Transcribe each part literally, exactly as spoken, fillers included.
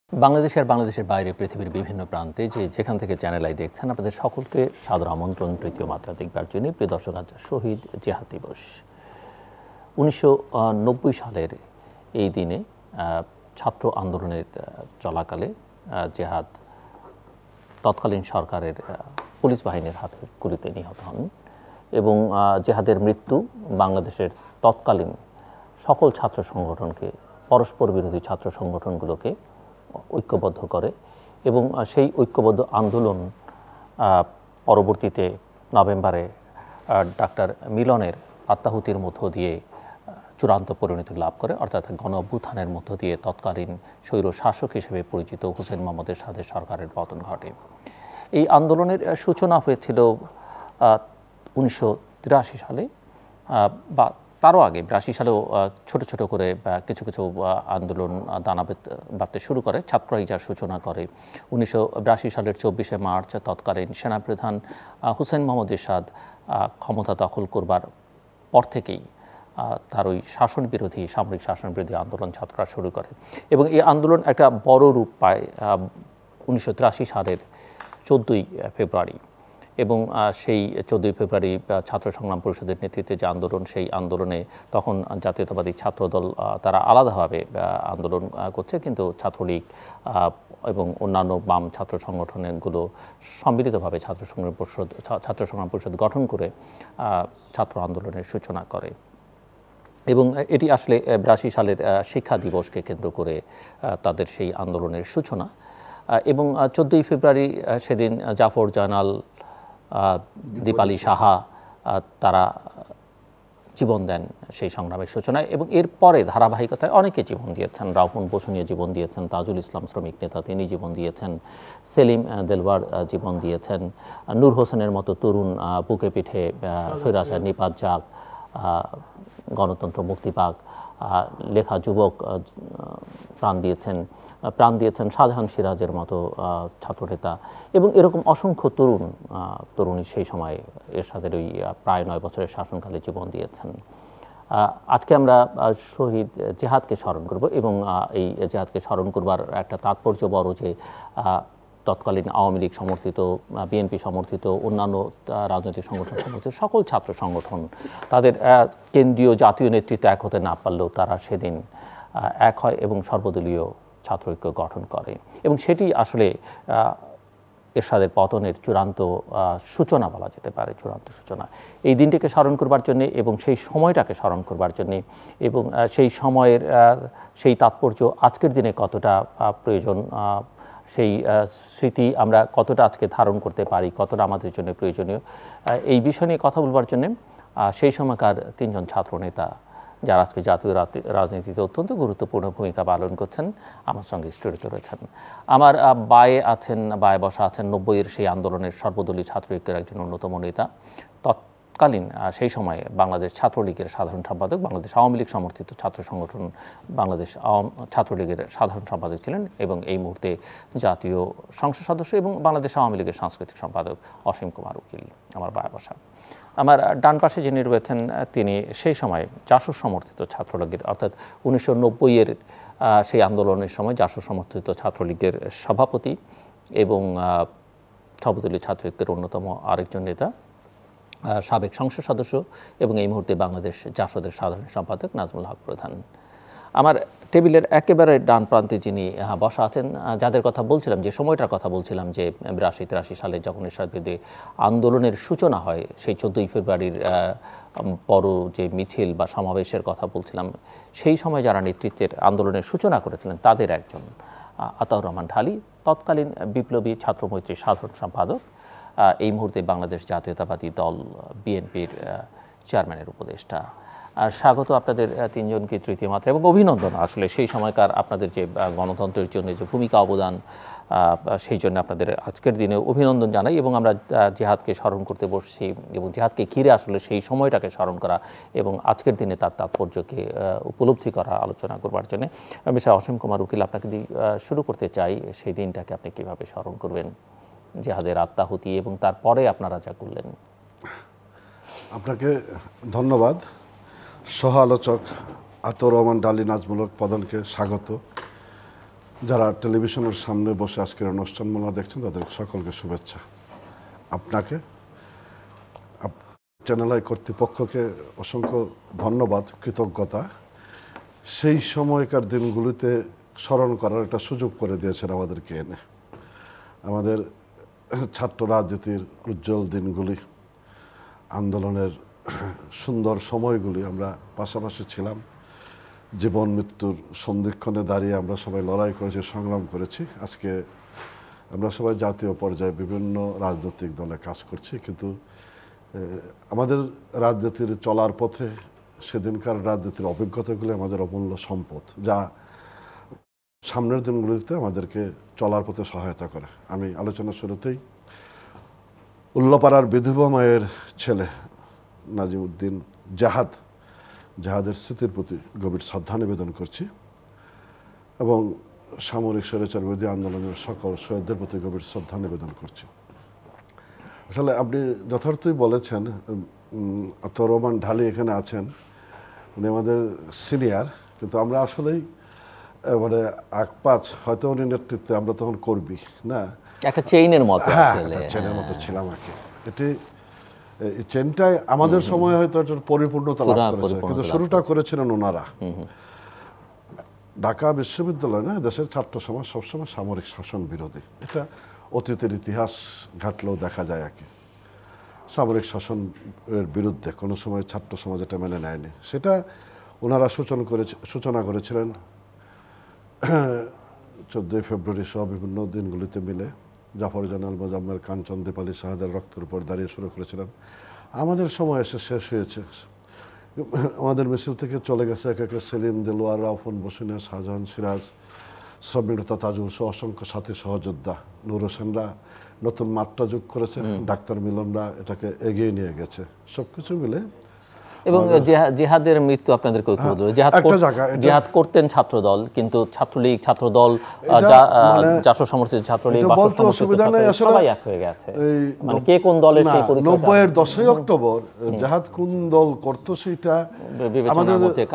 বাংলাদেশের বাংলাদেশের বাইরে পৃথিবীর বিভিন্ন প্রান্তে যে যেখান থেকে চ্যানেল আই দেখছেন আপনাদের সকলকে সাদর আমন্ত্রণ তৃতীয় মাত্রা দেখবার জন্য। প্রিয় দর্শক, আজ শহীদ জেহাদ দিবস। উনিশশো নব্বই সালের এই দিনে ছাত্র আন্দোলনের চলাকালে জেহাদ তৎকালীন সরকারের পুলিশ বাহিনীর হাতে গুলিতে নিহত হন এবং জেহাদের মৃত্যু বাংলাদেশের তৎকালীন সকল ছাত্র সংগঠনকে, পরস্পর বিরোধী ছাত্র সংগঠনগুলোকে ঐক্যবদ্ধ করে এবং সেই ঐক্যবদ্ধ আন্দোলন পরবর্তীতে নভেম্বরে ডাক্তার মিলনের আত্মাহুতির মধ্য দিয়ে চূড়ান্ত পরিণতি লাভ করে, অর্থাৎ গণ অভ্যুত্থানের মধ্য দিয়ে তৎকালীন স্বৈর শাসক হিসেবে পরিচিত হুসেইন মোহাম্মদ এরশাদের সরকারের পতন ঘটে। এই আন্দোলনের সূচনা হয়েছিল উনিশশো তিরাশি সালে বা তারও আগে বিরাশি সালেও ছোট ছোট করে কিছু কিছু আন্দোলন দানা বাঁধতে শুরু করে। ছাত্ররাই যার সূচনা করে উনিশশো বিরাশি সালের চব্বিশে মার্চ তৎকালীন সেনাপ্রধান হুসেইন মোহাম্মদ এরশাদ ক্ষমতা দখল করবার পর থেকেই তার ওই শাসন বিরোধী সামরিক শাসন বিরোধী আন্দোলন ছাত্ররা শুরু করে এবং এই আন্দোলন একটা বড় রূপ পায় উনিশশো তিরাশি সালের চোদ্দোই ফেব্রুয়ারি এবং সেই চোদ্দোই ফেব্রুয়ারি ছাত্র সংগ্রাম পরিষদের নেতৃত্বে যে আন্দোলন, সেই আন্দোলনে তখন জাতীয়তাবাদী ছাত্রদল তারা আলাদাভাবে আন্দোলন করছে, কিন্তু ছাত্রলীগ এবং অন্যান্য বাম ছাত্র সংগঠনগুলো সম্মিলিতভাবে ছাত্র সংগ্রাম পরিষদ ছাত্র সংগ্রাম পরিষদ গঠন করে ছাত্র আন্দোলনের সূচনা করে এবং এটি আসলে বিরাশি সালের শিক্ষা দিবসকে কেন্দ্র করে তাদের সেই আন্দোলনের সূচনা। এবং চোদ্দোই ফেব্রুয়ারি সেদিন জাফর জানাল, দীপালি সাহা তারা জীবন দেন সেই সংগ্রামের সূচনায় এবং এরপরে ধারাবাহিকতায় অনেকে জীবন দিয়েছেন। রাউফুন বসুনিয়া জীবন দিয়েছেন, তাজুল ইসলাম শ্রমিক নেতা তিনি জীবন দিয়েছেন, সেলিম দেলওয়ার জীবন দিয়েছেন, নূর হোসেনের মতো তরুণ বুকে পিঠে স্বৈরাচার নিপাত যাক, গণতন্ত্র মুক্তি পাক লেখা যুবক প্রাণ দিয়েছেন প্রাণ দিয়েছেন শাহজাহান সিরাজের মতো ছাত্রনেতা এবং এরকম অসংখ্য তরুণ তরুণী সেই সময় এরশাদের ওই প্রায় নয় বছরের শাসনকালে জীবন দিয়েছেন। আজকে আমরা শহীদ জেহাদকে স্মরণ করব এবং এই জেহাদকে স্মরণ করবার একটা তাৎপর্য বড় যে তৎকালীন আওয়ামী লীগ সমর্থিত, বিএনপি সমর্থিত, অন্যান্য রাজনৈতিক সংগঠন সমর্থিত সকল ছাত্র সংগঠন তাদের কেন্দ্রীয় জাতীয় নেতৃত্ব এক হতে না পারলেও তারা সেদিন এক হয় এবং সর্বদলীয় ছাত্র ঐক্য গঠন করে এবং সেটি আসলে এরশাদের পতনের চূড়ান্ত সূচনা বলা যেতে পারে, চূড়ান্ত সূচনা। এই দিনটিকে স্মরণ করবার জন্যে এবং সেই সময়টাকে স্মরণ করবার জন্যে এবং সেই সময়ের সেই তাৎপর্য আজকের দিনে কতটা প্রয়োজন, সেই স্মৃতি আমরা কতটা আজকে ধারণ করতে পারি, কতটা আমাদের জন্য প্রয়োজনীয়, এই বিষয় নিয়ে কথা বলবার জন্যে সেই সময়কার তিনজন ছাত্র নেতা যারা আজকে জাতীয় রাজনীতিতে অত্যন্ত গুরুত্বপূর্ণ ভূমিকা পালন করছেন আমার সঙ্গে স্টুডিওতে রয়েছেন। আমার বায়ে আছেন, বায়ে বসা আছেন নব্বইয়ের সেই আন্দোলনের সর্বদলীয় ছাত্র ঐক্যের একজন অন্যতম নেতা, তৎকালীন সেই সময়ে বাংলাদেশ ছাত্রলীগের সাধারণ সম্পাদক, বাংলাদেশ আওয়ামী লীগ সমর্থিত ছাত্র সংগঠন বাংলাদেশ ছাত্রলীগের সাধারণ সম্পাদক ছিলেন এবং এই মুহূর্তে জাতীয় সংসদ সদস্য এবং বাংলাদেশ আওয়ামী লীগের সাংস্কৃতিক সম্পাদক অসীম কুমার উকিল আমার বায়ে বসা। আমার ডান পাশে যিনি রয়েছেন তিনি সেই সময় জাসদ সমর্থিত ছাত্রলীগের, অর্থাৎ উনিশশো নব্বইয়ের সেই আন্দোলনের সময় জাসদ সমর্থিত ছাত্রলীগের সভাপতি এবং সর্বদলীয় ছাত্র ঐক্যের অন্যতম আরেকজন নেতা, সাবেক সংসদ সদস্য এবং এই মুহূর্তে বাংলাদেশ জাসদের সাধারণ সম্পাদক নাজমুল হক প্রধান। আমার টেবিলের একেবারে ডান প্রান্তে যিনি বসা আছেন, যাদের কথা বলছিলাম, যে সময়টার কথা বলছিলাম, যে বিরাশি তিরাশি সালে যখন এরশাদ বিরুদ্ধে আন্দোলনের সূচনা হয়, সেই চোদ্দোই ফেব্রুয়ারির বড় যে মিছিল বা সমাবেশের কথা বলছিলাম, সেই সময় যারা নেতৃত্বের আন্দোলনের সূচনা করেছিলেন তাদের একজন আতাউর রহমান ঢালী, তৎকালীন বিপ্লবী ছাত্রমৈত্রীর সাধারণ সম্পাদক, এই মুহূর্তে বাংলাদেশ জাতীয়তাবাদী দল বিএনপির চেয়ারম্যানের উপদেষ্টা। স্বাগত আপনাদের তিনজনকে তৃতীয় মাত্রা এবং অভিনন্দন আসলে সেই সময়কার আপনাদের যে গণতন্ত্রের জন্য যে ভূমিকা অবদান, সেই জন্য আপনাদের আজকের দিনে অভিনন্দন জানাই এবং আমরা জেহাদকে স্মরণ করতে বসছি এবং জেহাদকে ঘিরে আসলে সেই সময়টাকে স্মরণ করা এবং আজকের দিনে তার তাৎপর্যকে উপলব্ধি করা আলোচনা করবার জন্য মিস্টার অসীম কুমার উকিল, আপনাকে দিয়ে শুরু করতে চাই। সেই দিনটাকে আপনি কীভাবে স্মরণ করবেন, জেহাদের আত্মাহুতি এবং তারপরে আপনারা যা করলেন? আপনাকে ধন্যবাদ। সহ আলোচক আতাউর রহমান ঢালী নাজমুল হক প্রধানকে স্বাগত। যারা টেলিভিশনের সামনে বসে আজকের অনুষ্ঠানমালা দেখছেন তাদের সকলকে শুভেচ্ছা। আপনাকে চ্যানেল আই কর্তৃপক্ষকে অসংখ্য ধন্যবাদ, কৃতজ্ঞতা। সেই সময়কার দিনগুলিতে স্মরণ করার একটা সুযোগ করে দিয়েছেন আমাদেরকে এনে। আমাদের ছাত্র রাজনীতির উজ্জ্বল দিনগুলি, আন্দোলনের সুন্দর সময়গুলি আমরা পাশাপাশি ছিলাম। জীবন মৃত্যুর সন্ধিক্ষণে দাঁড়িয়ে আমরা সবাই লড়াই করেছি, সংগ্রাম করেছি। আজকে আমরা সবাই জাতীয় পর্যায়ে বিভিন্ন রাজনৈতিক দলে কাজ করছি, কিন্তু আমাদের রাজনীতির চলার পথে সেদিনকার রাজনীতির অভিজ্ঞতাগুলি আমাদের অমূল্য সম্পদ, যা সামনের দিনগুলিতে আমাদেরকে চলার পথে সহায়তা করে। আমি আলোচনার শুরুতেই উল্লাপাড়ার বিধবা মায়ের ছেলে নাজিমউদ্দিন জাহাদ জাহাদের স্মৃতির প্রতি গভীর শ্রদ্ধা নিবেদন করছি এবং সামরিক স্বৈরাচার বিরোধী আন্দোলনের সকল শহীদদের প্রতি গভীর শ্রদ্ধা নিবেদন করছি। আসলে আপনি যথার্থই বলেছেন, আতর রহমান ঢালি এখানে আছেন, উনি আমাদের সিনিয়র, কিন্তু আমরা আসলেই মানে আক পাঁচ হয়তো উনি নেতৃত্বে আমরা তখন কর্মী না, একটা চেইনের মতো। হ্যাঁ, চেইনের মতো ছিলাম আর কি। এটি এই চেনটাই আমাদের সময় হয়তো এটার পরিপূর্ণতা লাভ করেছে, কিন্তু শুরুটা করেছিলেন ওনারা। ঢাকা বিশ্ববিদ্যালয় না, দেশের ছাত্র সমাজ সবসময় সামরিক শাসন বিরোধী, এটা অতীতের ইতিহাস ঘাটলেও দেখা যায় আর কি। সামরিক শাসনের বিরুদ্ধে কোনো সময় ছাত্র সমাজ এটা মেনে নেয়নি, সেটা ওনারা সূচনা করে সূচনা করেছিলেন চোদ্দোই ফেব্রুয়ারি সহ বিভিন্ন দিনগুলিতে মিলে। জাফর জানাল মোজাম্মেল কাঞ্চন দীপালি শাহাদের রক্তের উপর দাঁড়িয়ে শুরু করেছিলেন। আমাদের সময় এসে শেষ হয়েছে, আমাদের মিছিল থেকে চলে গেছে এক একে সেলিম, দেলোয়ার, রাউফন, বসুনিয়া, শাহজাহান, সিরাজ, শ্রমিকতা, তাজুল সহ অসংখ্য সাথী সহযোদ্ধা। নূর হোসেনরা নতুন মাত্রা যোগ করেছে, ডাক্তার মিলনরা এটাকে এগিয়ে নিয়ে গেছে, সবকিছু মিলে। এবং জিহাদের মৃত্যু আপনাদেরকে ঐক্যবদ্ধ, জিহাদ করতেন ছাত্রদল, কিন্তু ছাত্রলীগ, ছাত্রদল, জাসদ সমর্থিত ছাত্রলীগ, সবাই এক হয়ে গেছে। মানে কে কোন দলের সেই পরিচয়, নব্বই এর দশই অক্টোবর জাহাদ কোন দল করতো সেটা আমাদের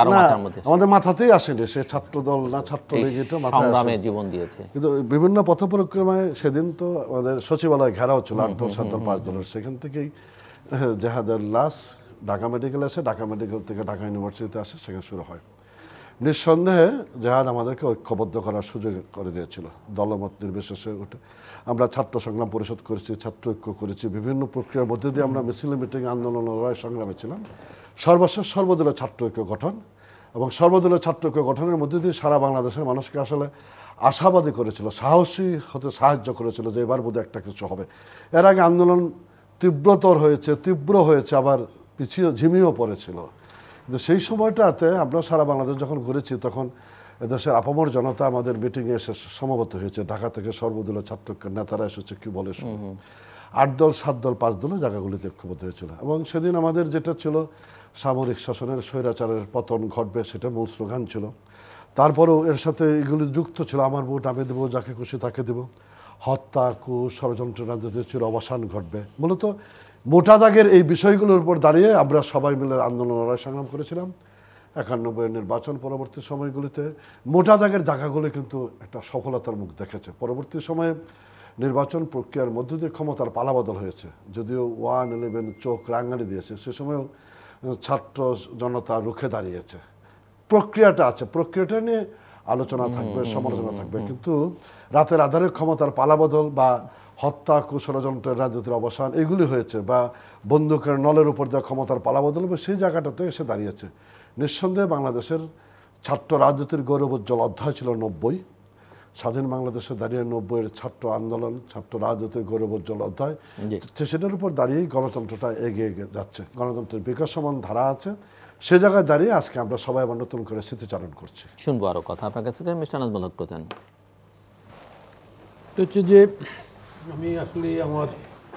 আমাদের মাথাতেই আসেনি, সে ছাত্রদল না ছাত্রলীগ, এটা মাথায় আসে, জীবন দিয়েছে। কিন্তু বিভিন্ন পথ পরিক্রমায় সেদিন তো আমাদের সচিবালয় ঘেরাও ছিল আট দল সাত দল পাঁচ দলের, সেখান থেকেই জাহাদের লাশ ঢাকা মেডিকেল আসে, ঢাকা মেডিকেল থেকে ঢাকা ইউনিভার্সিটিতে আসে, সেখানে শুরু হয়। নিঃসন্দেহে জাহাদ আমাদেরকে ঐক্যবদ্ধ করার সুযোগ করে দিয়েছিল, দলমত নির্বিশেষে উঠে। আমরা ছাত্র সংগ্রাম পরিষদ করেছি, ছাত্র ঐক্য করেছি, বিভিন্ন প্রক্রিয়ার মধ্যে দিয়ে আমরা মিছিল, মিটিং, আন্দোলন, লড়াই, সংগ্রামে ছিলাম। সর্বশেষ সর্বদলীয় ছাত্র ঐক্য গঠন, এবং সর্বদলীয় ছাত্র ঐক্য গঠনের মধ্যে দিয়ে সারা বাংলাদেশের মানুষকে আসলে আশাবাদী করেছিল, সাহসী হতে সাহায্য করেছিল যে এবার বোধহয় একটা কিছু হবে। এর আগে আন্দোলন তীব্রতর হয়েছে, তীব্র হয়েছে, আবার পিছিয়ে ঝিমিয়েও পড়েছিল, কিন্তু সেই সময়টাতে আমরা সারা বাংলাদেশ যখন ঘুরেছি তখন দেশের আপামর জনতা আমাদের মিটিংয়ে এসে সমবেত হয়েছে। ঢাকা থেকে সর্বদলীয় ছাত্র নেতারা এসেছে, কি বলে শুনে আট দল সাত দল পাঁচ দলের জায়গাগুলিতে ঐক্যবদ্ধ হয়েছিল। এবং সেদিন আমাদের যেটা ছিল সামরিক শাসনের স্বৈরাচারের পতন ঘটবে, সেটা মূল স্লোগান ছিল। তারপরেও এর সাথে এগুলি যুক্ত ছিল আমার ভোট আমি দেবো, যাকে খুশি তাকে দেব, হত্যা, কু, ষড়যন্ত্র রাজনীতির চির অবসান ঘটবে। মূলত মোটা দাগের এই বিষয়গুলোর উপর দাঁড়িয়ে আমরা সবাই মিলে আন্দোলন, লড়াই, সংগ্রাম করেছিলাম। একানব্বই নির্বাচন পরবর্তী সময়গুলিতে মোটা দাগের জায়গাগুলো কিন্তু একটা সফলতার মুখ দেখেছে। পরবর্তী সময়ে নির্বাচন প্রক্রিয়ার মধ্য দিয়ে ক্ষমতার পালাবদল হয়েছে, যদিও ওয়ান ইলেভেন চোখ রাঙানি দিয়েছে, সে সময়ও ছাত্র জনতা রুখে দাঁড়িয়েছে। প্রক্রিয়াটা আছে, প্রক্রিয়াটা নিয়ে আলোচনা থাকবে, সমালোচনা থাকবে, কিন্তু রাতের আধারে ক্ষমতার পালাবদল বা হত্যা, কুষড়যন্ত্রের রাজনীতির অবসান এগুলি হয়েছে, বা বন্দুকের নলের উপর দেওয়া ক্ষমতার পালাবদল হবে, সেই জায়গাটাতে এসে দাঁড়িয়েছে। নিঃসন্দেহে বাংলাদেশের ছাত্র রাজনীতির গৌরবোজ্জ্বল অধ্যায় ছিল নব্বই। স্বাধীন বাংলাদেশে দাঁড়িয়ে নব্বইয়ের ছাত্র আন্দোলন, ছাত্র রাজনীতির গৌরবোজ্জ্বল অধ্যায়, সেটার উপর দাঁড়িয়েই গণতন্ত্রটা এগিয়ে যাচ্ছে, গণতন্ত্রের বিকাশমান ধারা আছে। সে জায়গায় দাঁড়িয়ে আজকে আমরা সবাই আবার নতুন করে স্মৃতিচারণ করছি। শুনবো আরো কথা আপনার কাছ থেকে, মিস্টার নাজমুল হক প্রধান। হচ্ছে যে আমি আসলে আমার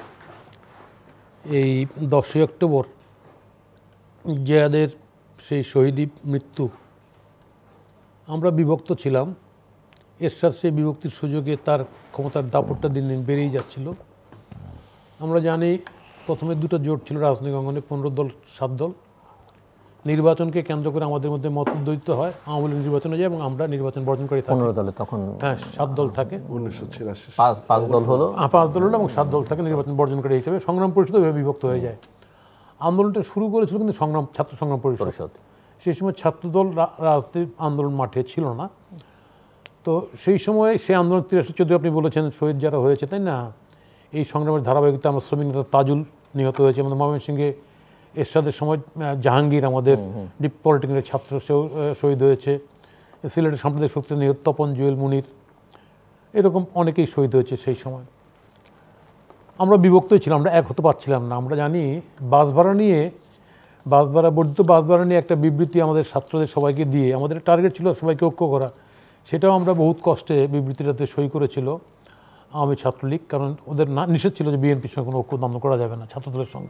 এই দশই অক্টোবর জিহাদের সেই শহীদ মৃত্যু, আমরা বিভক্ত ছিলাম। এরশাদ সেই বিভক্তির সুযোগে তার ক্ষমতার দাপটটা দিন দিন বেড়েই যাচ্ছিল। আমরা জানি প্রথমে দুটো জোট ছিল রাজনৈতিক অঙ্গনে, পনেরো দল সাত দল, নির্বাচনকে কেন্দ্র করে আমাদের মধ্যে মতদ্বৈত হয়, আওয়ামী লীগ নির্বাচনে যায় এবং আমরা নির্বাচন বর্জনকারী থাকি। পনেরো দলে তখন হ্যাঁ, সাত দল থাকে, উনিশশো ছিয়াশি পাঁচ- পাঁচ দল হলো। আহ, পাঁচ দল হলো এবং সাত দল থাকে নির্বাচন বর্জনকারী হিসেবে। সংগ্রাম পরিষদ এভাবে বিভক্ত হয়ে যায়। আন্দোলনটা শুরু করেছিল কিন্তু সংগ্রাম ছাত্র সংগ্রাম পরিষদ। পরিষদ সেই সময় ছাত্রদল রা- রাজনীতির আন্দোলন মাঠে ছিল না। তো সেই সময় সেই আন্দোলন তিরাশি চোদ্দ আপনি বলেছেন শহীদ যারা হয়েছে, তাই না? এই সংগ্রামের ধারাবাহিকতা আমরা শ্রমিক নেতা তাজুল নিহত হয়েছে, আমাদের ময়মনসিংহে এরশাদের সময় আহ, জাহাঙ্গীর আমাদের ডিপ পলিটেকনিকের ছাত্র, সেও আহ, শহীদ হয়েছে। সিলেটের সাম্প্রদায়িক শক্তি নিহত তপন জুয়েল মুনির, এরকম অনেকেই শহীদ হয়েছে সেই সময়। আমরা বিভক্তই ছিলাম, আমরা এক হতে পারছিলাম না। আমরা জানি বাস ভাড়া নিয়ে বাস ভাড়া বর্ধিত বাস ভাড়া নিয়ে একটা বিবৃতি আমাদের ছাত্রদের সবাইকে দিয়ে, আমাদের টার্গেট ছিল সবাইকে ঐক্য করা। সেটাও আমরা বহুত কষ্টে বিবৃতিটাতে সই করেছিল আওয়ামী ছাত্রলীগ, কারণ ওদের না নিষেধ ছিল যে বিএনপির সঙ্গে কোনো ঐক্য দ্বন্দ্ব করা যাবে না ছাত্রদলের সঙ্গে।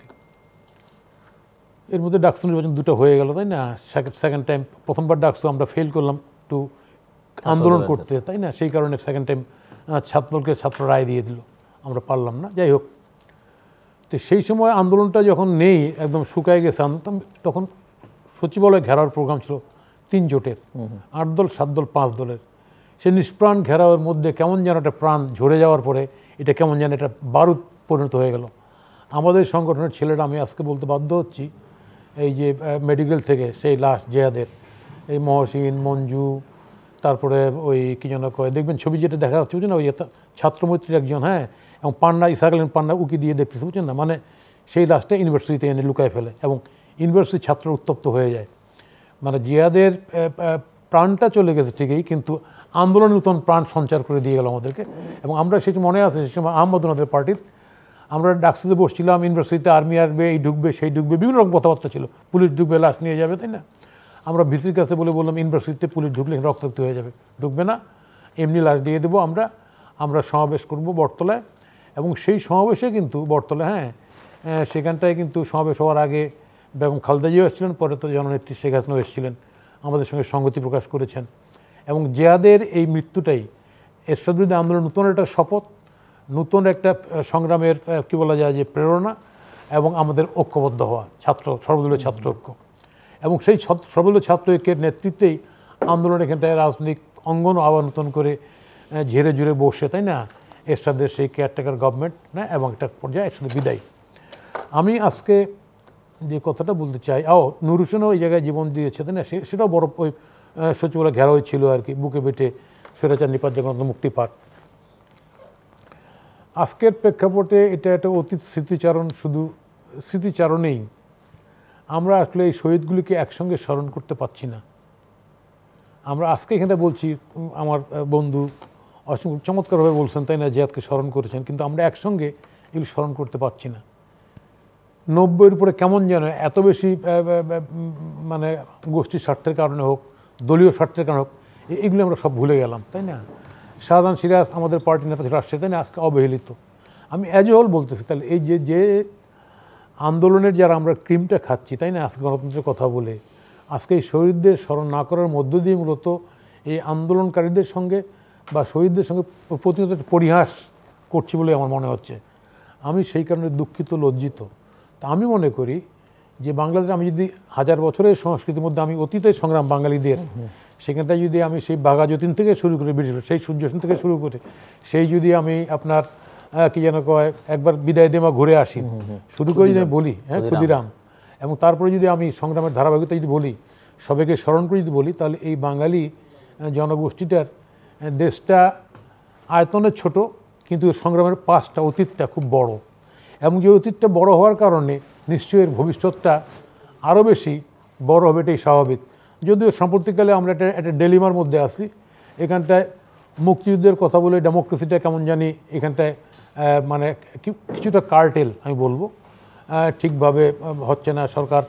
এর মধ্যে ডাকসু নির্বাচন দুটো হয়ে গেল, তাই না? সেকেন্ড টাইম, প্রথমবার ডাকসু আমরা ফেল করলাম টু আন্দোলন করতে, তাই না? সেই কারণে সেকেন্ড টাইম ছাত্রদলকে ছাত্র রায় দিয়ে দিল, আমরা পারলাম না। যাই হোক, তো সেই সময় আন্দোলনটা যখন নেই, একদম শুকায় গেছে আন্দোলন, তখন সচিবালয় ঘেরাওয়ার প্রোগ্রাম ছিল তিন জোটের, আট দল সাত দল পাঁচ দলের। সে নিষ্প্রাণ ঘেরাওয়ের মধ্যে কেমন যেন একটা প্রাণ ঝরে যাওয়ার পরে এটা কেমন যেন একটা বারুদ পরিণত হয়ে গেল। আমাদের সংগঠনের ছেলেরা, আমি আজকে বলতে বাধ্য হচ্ছি, এই যে মেডিকেল থেকে সেই লাশ জেয়াদের, এই মহসিন, মঞ্জু, তারপরে ওই কী যেন কয়, দেখবেন ছবি যেটা দেখা যাচ্ছে বুঝছেন না, ওই ছাত্রমৈত্রীর একজন, হ্যাঁ, এবং পান্না ইসাকালীন পান্না উকি দিয়ে দেখতেছে বুঝছেন না, মানে সেই লাশটা ইউনিভার্সিটিতে এনে লুকায় ফেলে এবং ইউনিভার্সিটির ছাত্র উত্তপ্ত হয়ে যায়। মানে জিয়াদের প্রাণটা চলে গেছে ঠিকই, কিন্তু আন্দোলন নতুন প্রাণ সঞ্চার করে দিয়ে গেল আমাদেরকে। এবং আমরা সেই মনে আছে সেই সময় আহমদনাদের পার্টির আমরা ডাকসুতে বসছিলাম, ইউনিভার্সিটিতে আর্মি আসবে, এই ঢুকবে সেই ঢুকবে, বিভিন্ন রকম কথাবার্তা ছিল, পুলিশ ঢুকবে লাশ নিয়ে যাবে, তাই না? আমরা ভিসির কাছে বলে বললাম ইউনিভার্সিটিতে পুলিশ ঢুকলে রক্তাক্ত হয়ে যাবে, ঢুকবে না, এমনি লাশ দিয়ে দেবো আমরা, আমরা সমাবেশ করবো বটতলায়। এবং সেই সমাবেশে কিন্তু বটতলায়, হ্যাঁ, সেখানটায় কিন্তু সমাবেশ হওয়ার আগে বেগম খালেদা জিয়াও এসেছিলেন, পরে তো জননেত্রী শেখ হাসিনাও এসেছিলেন, আমাদের সঙ্গে সংগতি প্রকাশ করেছেন। এবং জিয়াদের এই মৃত্যুটাই এরশাদ বিরোধী আন্দোলন নতুন একটা শপথ, নতুন একটা সংগ্রামের কী বলা যায় যে প্রেরণা, এবং আমাদের ঐক্যবদ্ধ হওয়া ছাত্র সর্বদলীয় ছাত্র ঐক্য। এবং সেই সর্বদলীয় ছাত্র ঐক্যের নেতৃত্বেই আন্দোলন এখানটায় রাজনৈতিক অঙ্গনও আবার নতুন করে ঝেড়ে ঝুড়ে বসে, তাই না? এরশাদের সেই কেয়ারটেকার গভর্নমেন্ট না, এবং একটা পর্যায়ে একসাথে বিদায়। আমি আজকে যে কথাটা বলতে চাই, ও নুর হোসেনও ওই জায়গায় জীবন দিয়েছে, তাই না? সেটাও বড় ওই সচিবালয় ঘেরাওই ছিল আর কি, বুকে বেটে স্বৈরাচার নিপাত যখন মুক্তি পাঠ। আজকের প্রেক্ষাপটে এটা একটা অতীত স্মৃতিচারণ, শুধু স্মৃতিচারণেই আমরা আসলে এই শহীদগুলিকে একসঙ্গে স্মরণ করতে পারছি না। আমরা আজকে এখানে বলছি, আমার বন্ধু অসংখ্য চমৎকারভাবে বলছেন, তাই না, জিয়াদকে স্মরণ করেছেন, কিন্তু আমরা একসঙ্গে এগুলি স্মরণ করতে পারছি না। নব্বইয়ের উপরে কেমন যেন এত বেশি মানে গোষ্ঠীর স্বার্থের কারণে হোক, দলীয় স্বার্থের কারণে হোক, এগুলি আমরা সব ভুলে গেলাম, তাই না? শাহজাহান সিরাজ আমাদের পার্টির নেতা রাষ্ট্রে, তাই না, আজকে অবহেলিত। আমি অ্যাজ এ হোল বলতেছি, তাহলে এই যে যে আন্দোলনের যারা আমরা ক্রিমটা খাচ্ছি, তাই না, আজকে গণতন্ত্রের কথা বলে, আজকে এই শহীদদের স্মরণ না করার মধ্য দিয়ে মূলত এই আন্দোলনকারীদের সঙ্গে বা শহীদদের সঙ্গে প্রতিনিয়ত পরিহাস করছি বলে আমার মনে হচ্ছে। আমি সেই কারণে দুঃখিত, লজ্জিত। তা আমি মনে করি যে বাংলাদেশে আমি যদি হাজার বছরের সংস্কৃতির মধ্যে আমি অতীতের সংগ্রাম বাঙালিদের, সেখানটায় যদি আমি সেই বাঘাযতীন থেকে শুরু করে ব্রিটিশ, সেই সূর্য সেন থেকে শুরু করে, সেই যদি আমি আপনার কি যেন কয় একবার বিদায় দেমা ঘুরে আসি শুরু করে যদি আমি বলি, হ্যাঁ, ক্ষুদিরাম, এবং তারপরে যদি আমি সংগ্রামের ধারাবাহিকতা যদি বলি, সবাইকে স্মরণ করে যদি বলি, তাহলে এই বাঙালি জনগোষ্ঠীটার দেশটা আয়তনে ছোট, কিন্তু সংগ্রামের পাঁচটা অতীতটা খুব বড়, এবং যে অতীতটা বড় হওয়ার কারণে নিশ্চয়ই এর ভবিষ্যৎটা আরও বেশি বড় হবে, এটাই স্বাভাবিক। যদিও সাম্প্রতিককালে আমরা একটা একটা ডেলিমার মধ্যে আছি, এখানটায় মুক্তিযুদ্ধের কথা বলে ডেমোক্রেসিটা কেমন জানি এখানটায় মানে কিছুটা কার্টেল আমি বলবো, ঠিকভাবে হচ্ছে না। সরকার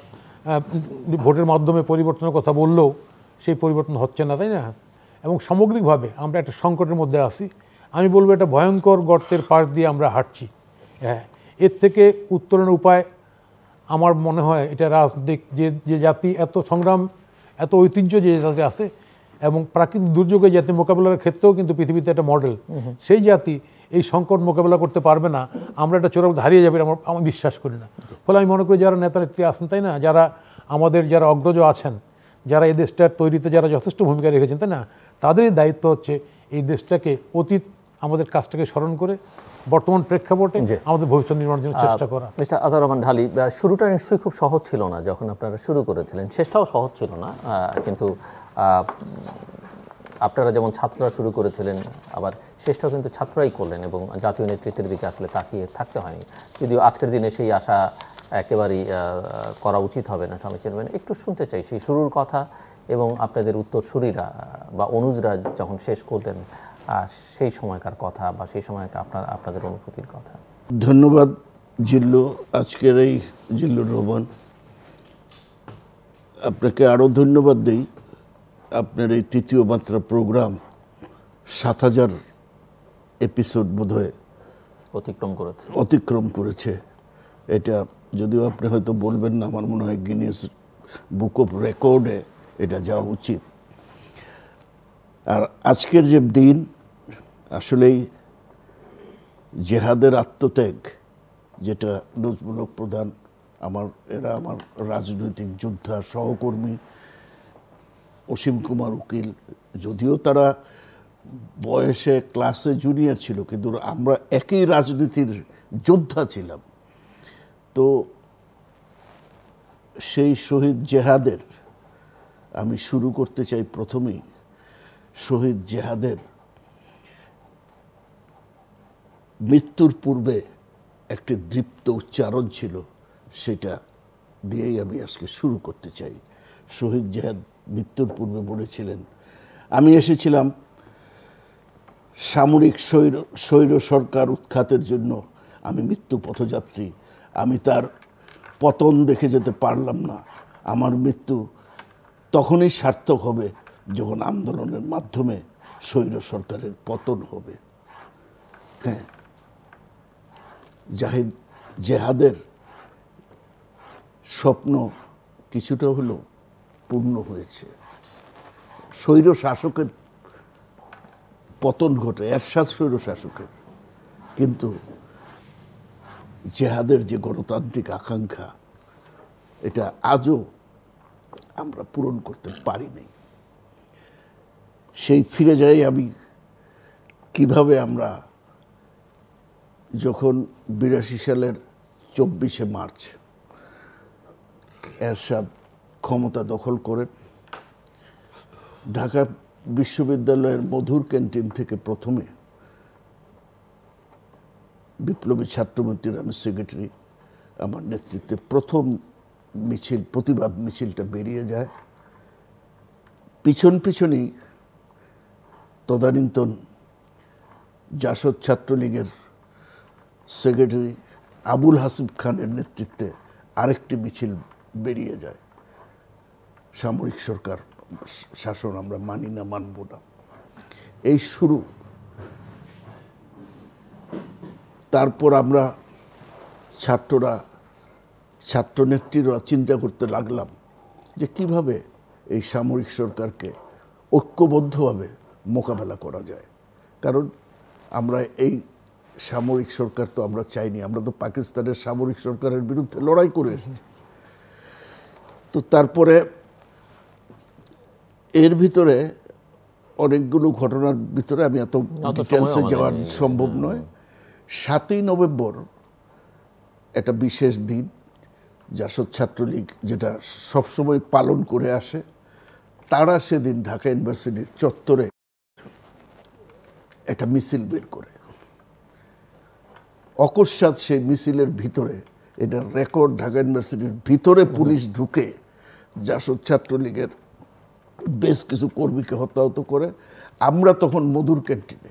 ভোটের মাধ্যমে পরিবর্তনের কথা বললেও সেই পরিবর্তন হচ্ছে না, তাই না? এবং সামগ্রিকভাবে আমরা একটা সংকটের মধ্যে আছি। আমি বলবো এটা ভয়ঙ্কর গর্তের পাশ দিয়ে আমরা হাঁটছি। হ্যাঁ, এর থেকে উত্তরণের উপায় আমার মনে হয় এটা রাজনৈতিক যে যে জাতি এত সংগ্রাম, এত ঐতিহ্য যে জাতি আছে, এবং প্রাকৃতিক দুর্যোগে জাতি মোকাবিলার ক্ষেত্রেও কিন্তু পৃথিবীতে একটা মডেল, সেই জাতি এই সংকট মোকাবেলা করতে পারবে না, আমরা একটা চোরা হারিয়ে যাবে, আমার আমি বিশ্বাস করি না। ফলে আমি মনে করি যারা নেতা নেত্রী আছেন, তাই না, যারা আমাদের যারা অগ্রজ আছেন, যারা এই দেশটার তৈরিতে যারা যথেষ্ট ভূমিকা রেখেছেন, তাই না, তাদেরই দায়িত্ব হচ্ছে এই দেশটাকে অতীত আমাদের কাজটাকে স্মরণ করে বর্তমান প্রেক্ষাপটে আমাদের ভবিষ্যৎ নির্মাণের জন্য চেষ্টা করা। মিস্টার আতাউর রহমান ঢালী, শুরুটা নিশ্চয়ই খুব সহজ ছিল না যখন আপনারা শুরু করেছিলেন, শেষটাও সহজ ছিল না, কিন্তু আপনারা যেমন ছাত্ররা শুরু করেছিলেন, আবার শেষটাও কিন্তু ছাত্ররাই করলেন এবং জাতীয় নেতৃত্বের দিকে আসলে তাকিয়ে থাকতে হয়নি। যদিও আজকের দিনে সেই আশা একেবারেই করা উচিত হবে না। স্বামী চেয়ারম্যান, একটু শুনতে চাই সেই শুরুর কথা এবং আপনাদের উত্তরসূরিরা বা অনুজরা যখন শেষ করলেন সেই সময়কার কথা বা সেই সময়কার আপনার আপনাদের অনুভূতির কথা। ধন্যবাদ জিল্লু, আজকের এই জিল্লুর রহমান, আপনাকে আরও ধন্যবাদ দিই। আপনার এই তৃতীয় মাত্রা প্রোগ্রাম সাত হাজার এপিসোড বোধহয় অতিক্রম করেছে অতিক্রম করেছে এটা যদিও আপনি হয়তো বলবেন না, আমার মনে হয় গিনেস বুক অফ রেকর্ডে এটা যাওয়া উচিত। আর আজকের যে দিন, আসলেই জেহাদের আত্মত্যাগ, যেটা নজমুলক প্রধান, আমার এরা আমার রাজনৈতিক যোদ্ধা সহকর্মী, অসীম কুমার উকিল, যদিও তারা বয়সে ক্লাসে জুনিয়র ছিল, কিন্তু আমরা একই রাজনীতির যোদ্ধা ছিলাম। তো সেই শহীদ জেহাদের আমি শুরু করতে চাই প্রথমেই। শহীদ জেহাদের মৃত্যুর পূর্বে একটি দৃপ্ত উচ্চারণ ছিল, সেটা দিয়েই আমি আজকে শুরু করতে চাই। শহীদ জেহাদ মৃত্যুর পূর্বে বলেছিলেন, আমি এসেছিলাম সামরিক স্বৈর স্বৈর সরকার উৎখাতের জন্য, আমি মৃত্যু পথযাত্রী, আমি তার পতন দেখে যেতে পারলাম না। আমার মৃত্যু তখনই সার্থক হবে যখন আন্দোলনের মাধ্যমে স্বৈর সরকারের পতন হবে। হ্যাঁ, জাহিদ জেহাদের স্বপ্ন কিছুটা হলেও পূর্ণ হয়েছে। স্বৈর শাসকের পতন ঘটে, এরশাদ স্বৈর শাসকের, কিন্তু জেহাদের যে গণতান্ত্রিক আকাঙ্ক্ষা, এটা আজও আমরা পূরণ করতে পারিনি। সেই ফিরে যাই আমি, কিভাবে আমরা যখন বিরাশি সালের চব্বিশে মার্চ এরশাদ ক্ষমতা দখল করেন, ঢাকা বিশ্ববিদ্যালয়ের মধুর ক্যান্টিন থেকে প্রথমে বিপ্লবী ছাত্রমন্ত্রীর আমি সেক্রেটারি, আমার নেতৃত্বে প্রথম মিছিল, প্রতিবাদ মিছিলটা বেরিয়ে যায়। পিছন পিছনই তদানীন্তন জাসদ ছাত্রলীগের সেক্রেটারি আবুল হাসিব খানের নেতৃত্বে আরেকটি মিছিল বেরিয়ে যায়, সামরিক সরকার শাসন আমরা মানি না, মানব না, এই শুরু। তারপর আমরা ছাত্ররা, ছাত্রনেত্রীরা চিন্তা করতে লাগলাম যে কিভাবে এই সামরিক সরকারকে ঐক্যবদ্ধভাবে মোকাবেলা করা যায়। কারণ আমরা এই সামরিক সরকার তো আমরা চাইনি, আমরা তো পাকিস্তানের সামরিক সরকারের বিরুদ্ধে লড়াই করে এসেছি। তো তারপরে এর ভিতরে অনেকগুলো ঘটনার ভিতরে আমি এত ডিটেলসে যাওয়া সম্ভব নয়। সাতই নভেম্বর একটা বিশেষ দিন, জাসদ ছাত্রলীগ যেটা সবসময় পালন করে আসে, তারা সেদিন ঢাকা ইউনিভার্সিটির চত্বরে একটা মিছিল বের করে। অকস্মাৎ সেই মিছিলের ভিতরে, এটা রেকর্ড, ঢাকা ইউনিভার্সিটির ভিতরে পুলিশ ঢুকে জাসদ ছাত্রলীগের বেশ কিছু কর্মীকে হত্যাহত করে। আমরা তখন মধুর ক্যান্টিনে,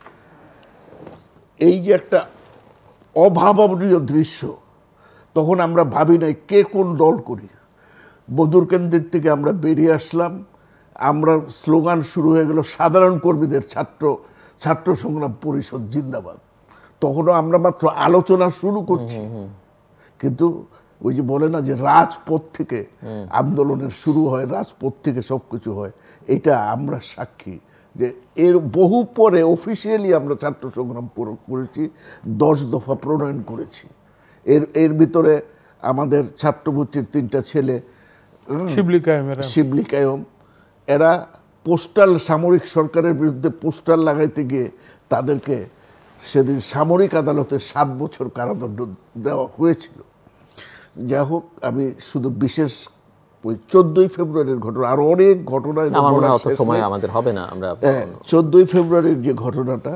এই যে একটা অভাবনীয় দৃশ্য, তখন আমরা ভাবি নাই কে কোন দল করি। মধুর কেন্দ্রের থেকে আমরা বেরিয়ে আসলাম, আমরা স্লোগান শুরু হয়ে গেল সাধারণ কর্মীদের ছাত্র ছাত্র সংগ্রাম পরিষদ জিন্দাবাদ। তখনও আমরা মাত্র আলোচনা শুরু করছি, কিন্তু ওই যে বলে না যে রাজপথ থেকে আন্দোলনের শুরু হয়, রাজপথ থেকে সব কিছু হয়, এটা আমরা সাক্ষী। যে এর বহু পরে অফিসিয়ালি আমরা ছাত্র সংগ্রাম করেছি, দশ দফা প্রণয়ন করেছি। এর এর ভিতরে আমাদের ছাত্রভর্তির তিনটা ছেলে শিবলি কায়েম এরা শিবলি কায়ুম এরা পোস্টাল সামরিক সরকারের বিরুদ্ধে পোস্টার লাগাইতে গিয়ে তাদেরকে সেদিন সামরিক আদালতে সাত বছর কারাদণ্ড দেওয়া হয়েছিল। যাই হোক, আমি শুধু বিশেষ ওই চোদ্দই ফেব্রুয়ারির ঘটনা, আরো অনেক ঘটনা আমার মনে হয় অত সময় আমাদের হবে না। আমরা চোদ্দই ফেব্রুয়ারির যে ঘটনাটা,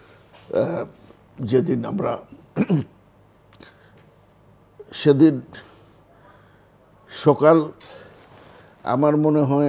যেদিন আমরা সেদিন সকাল আমার মনে হয়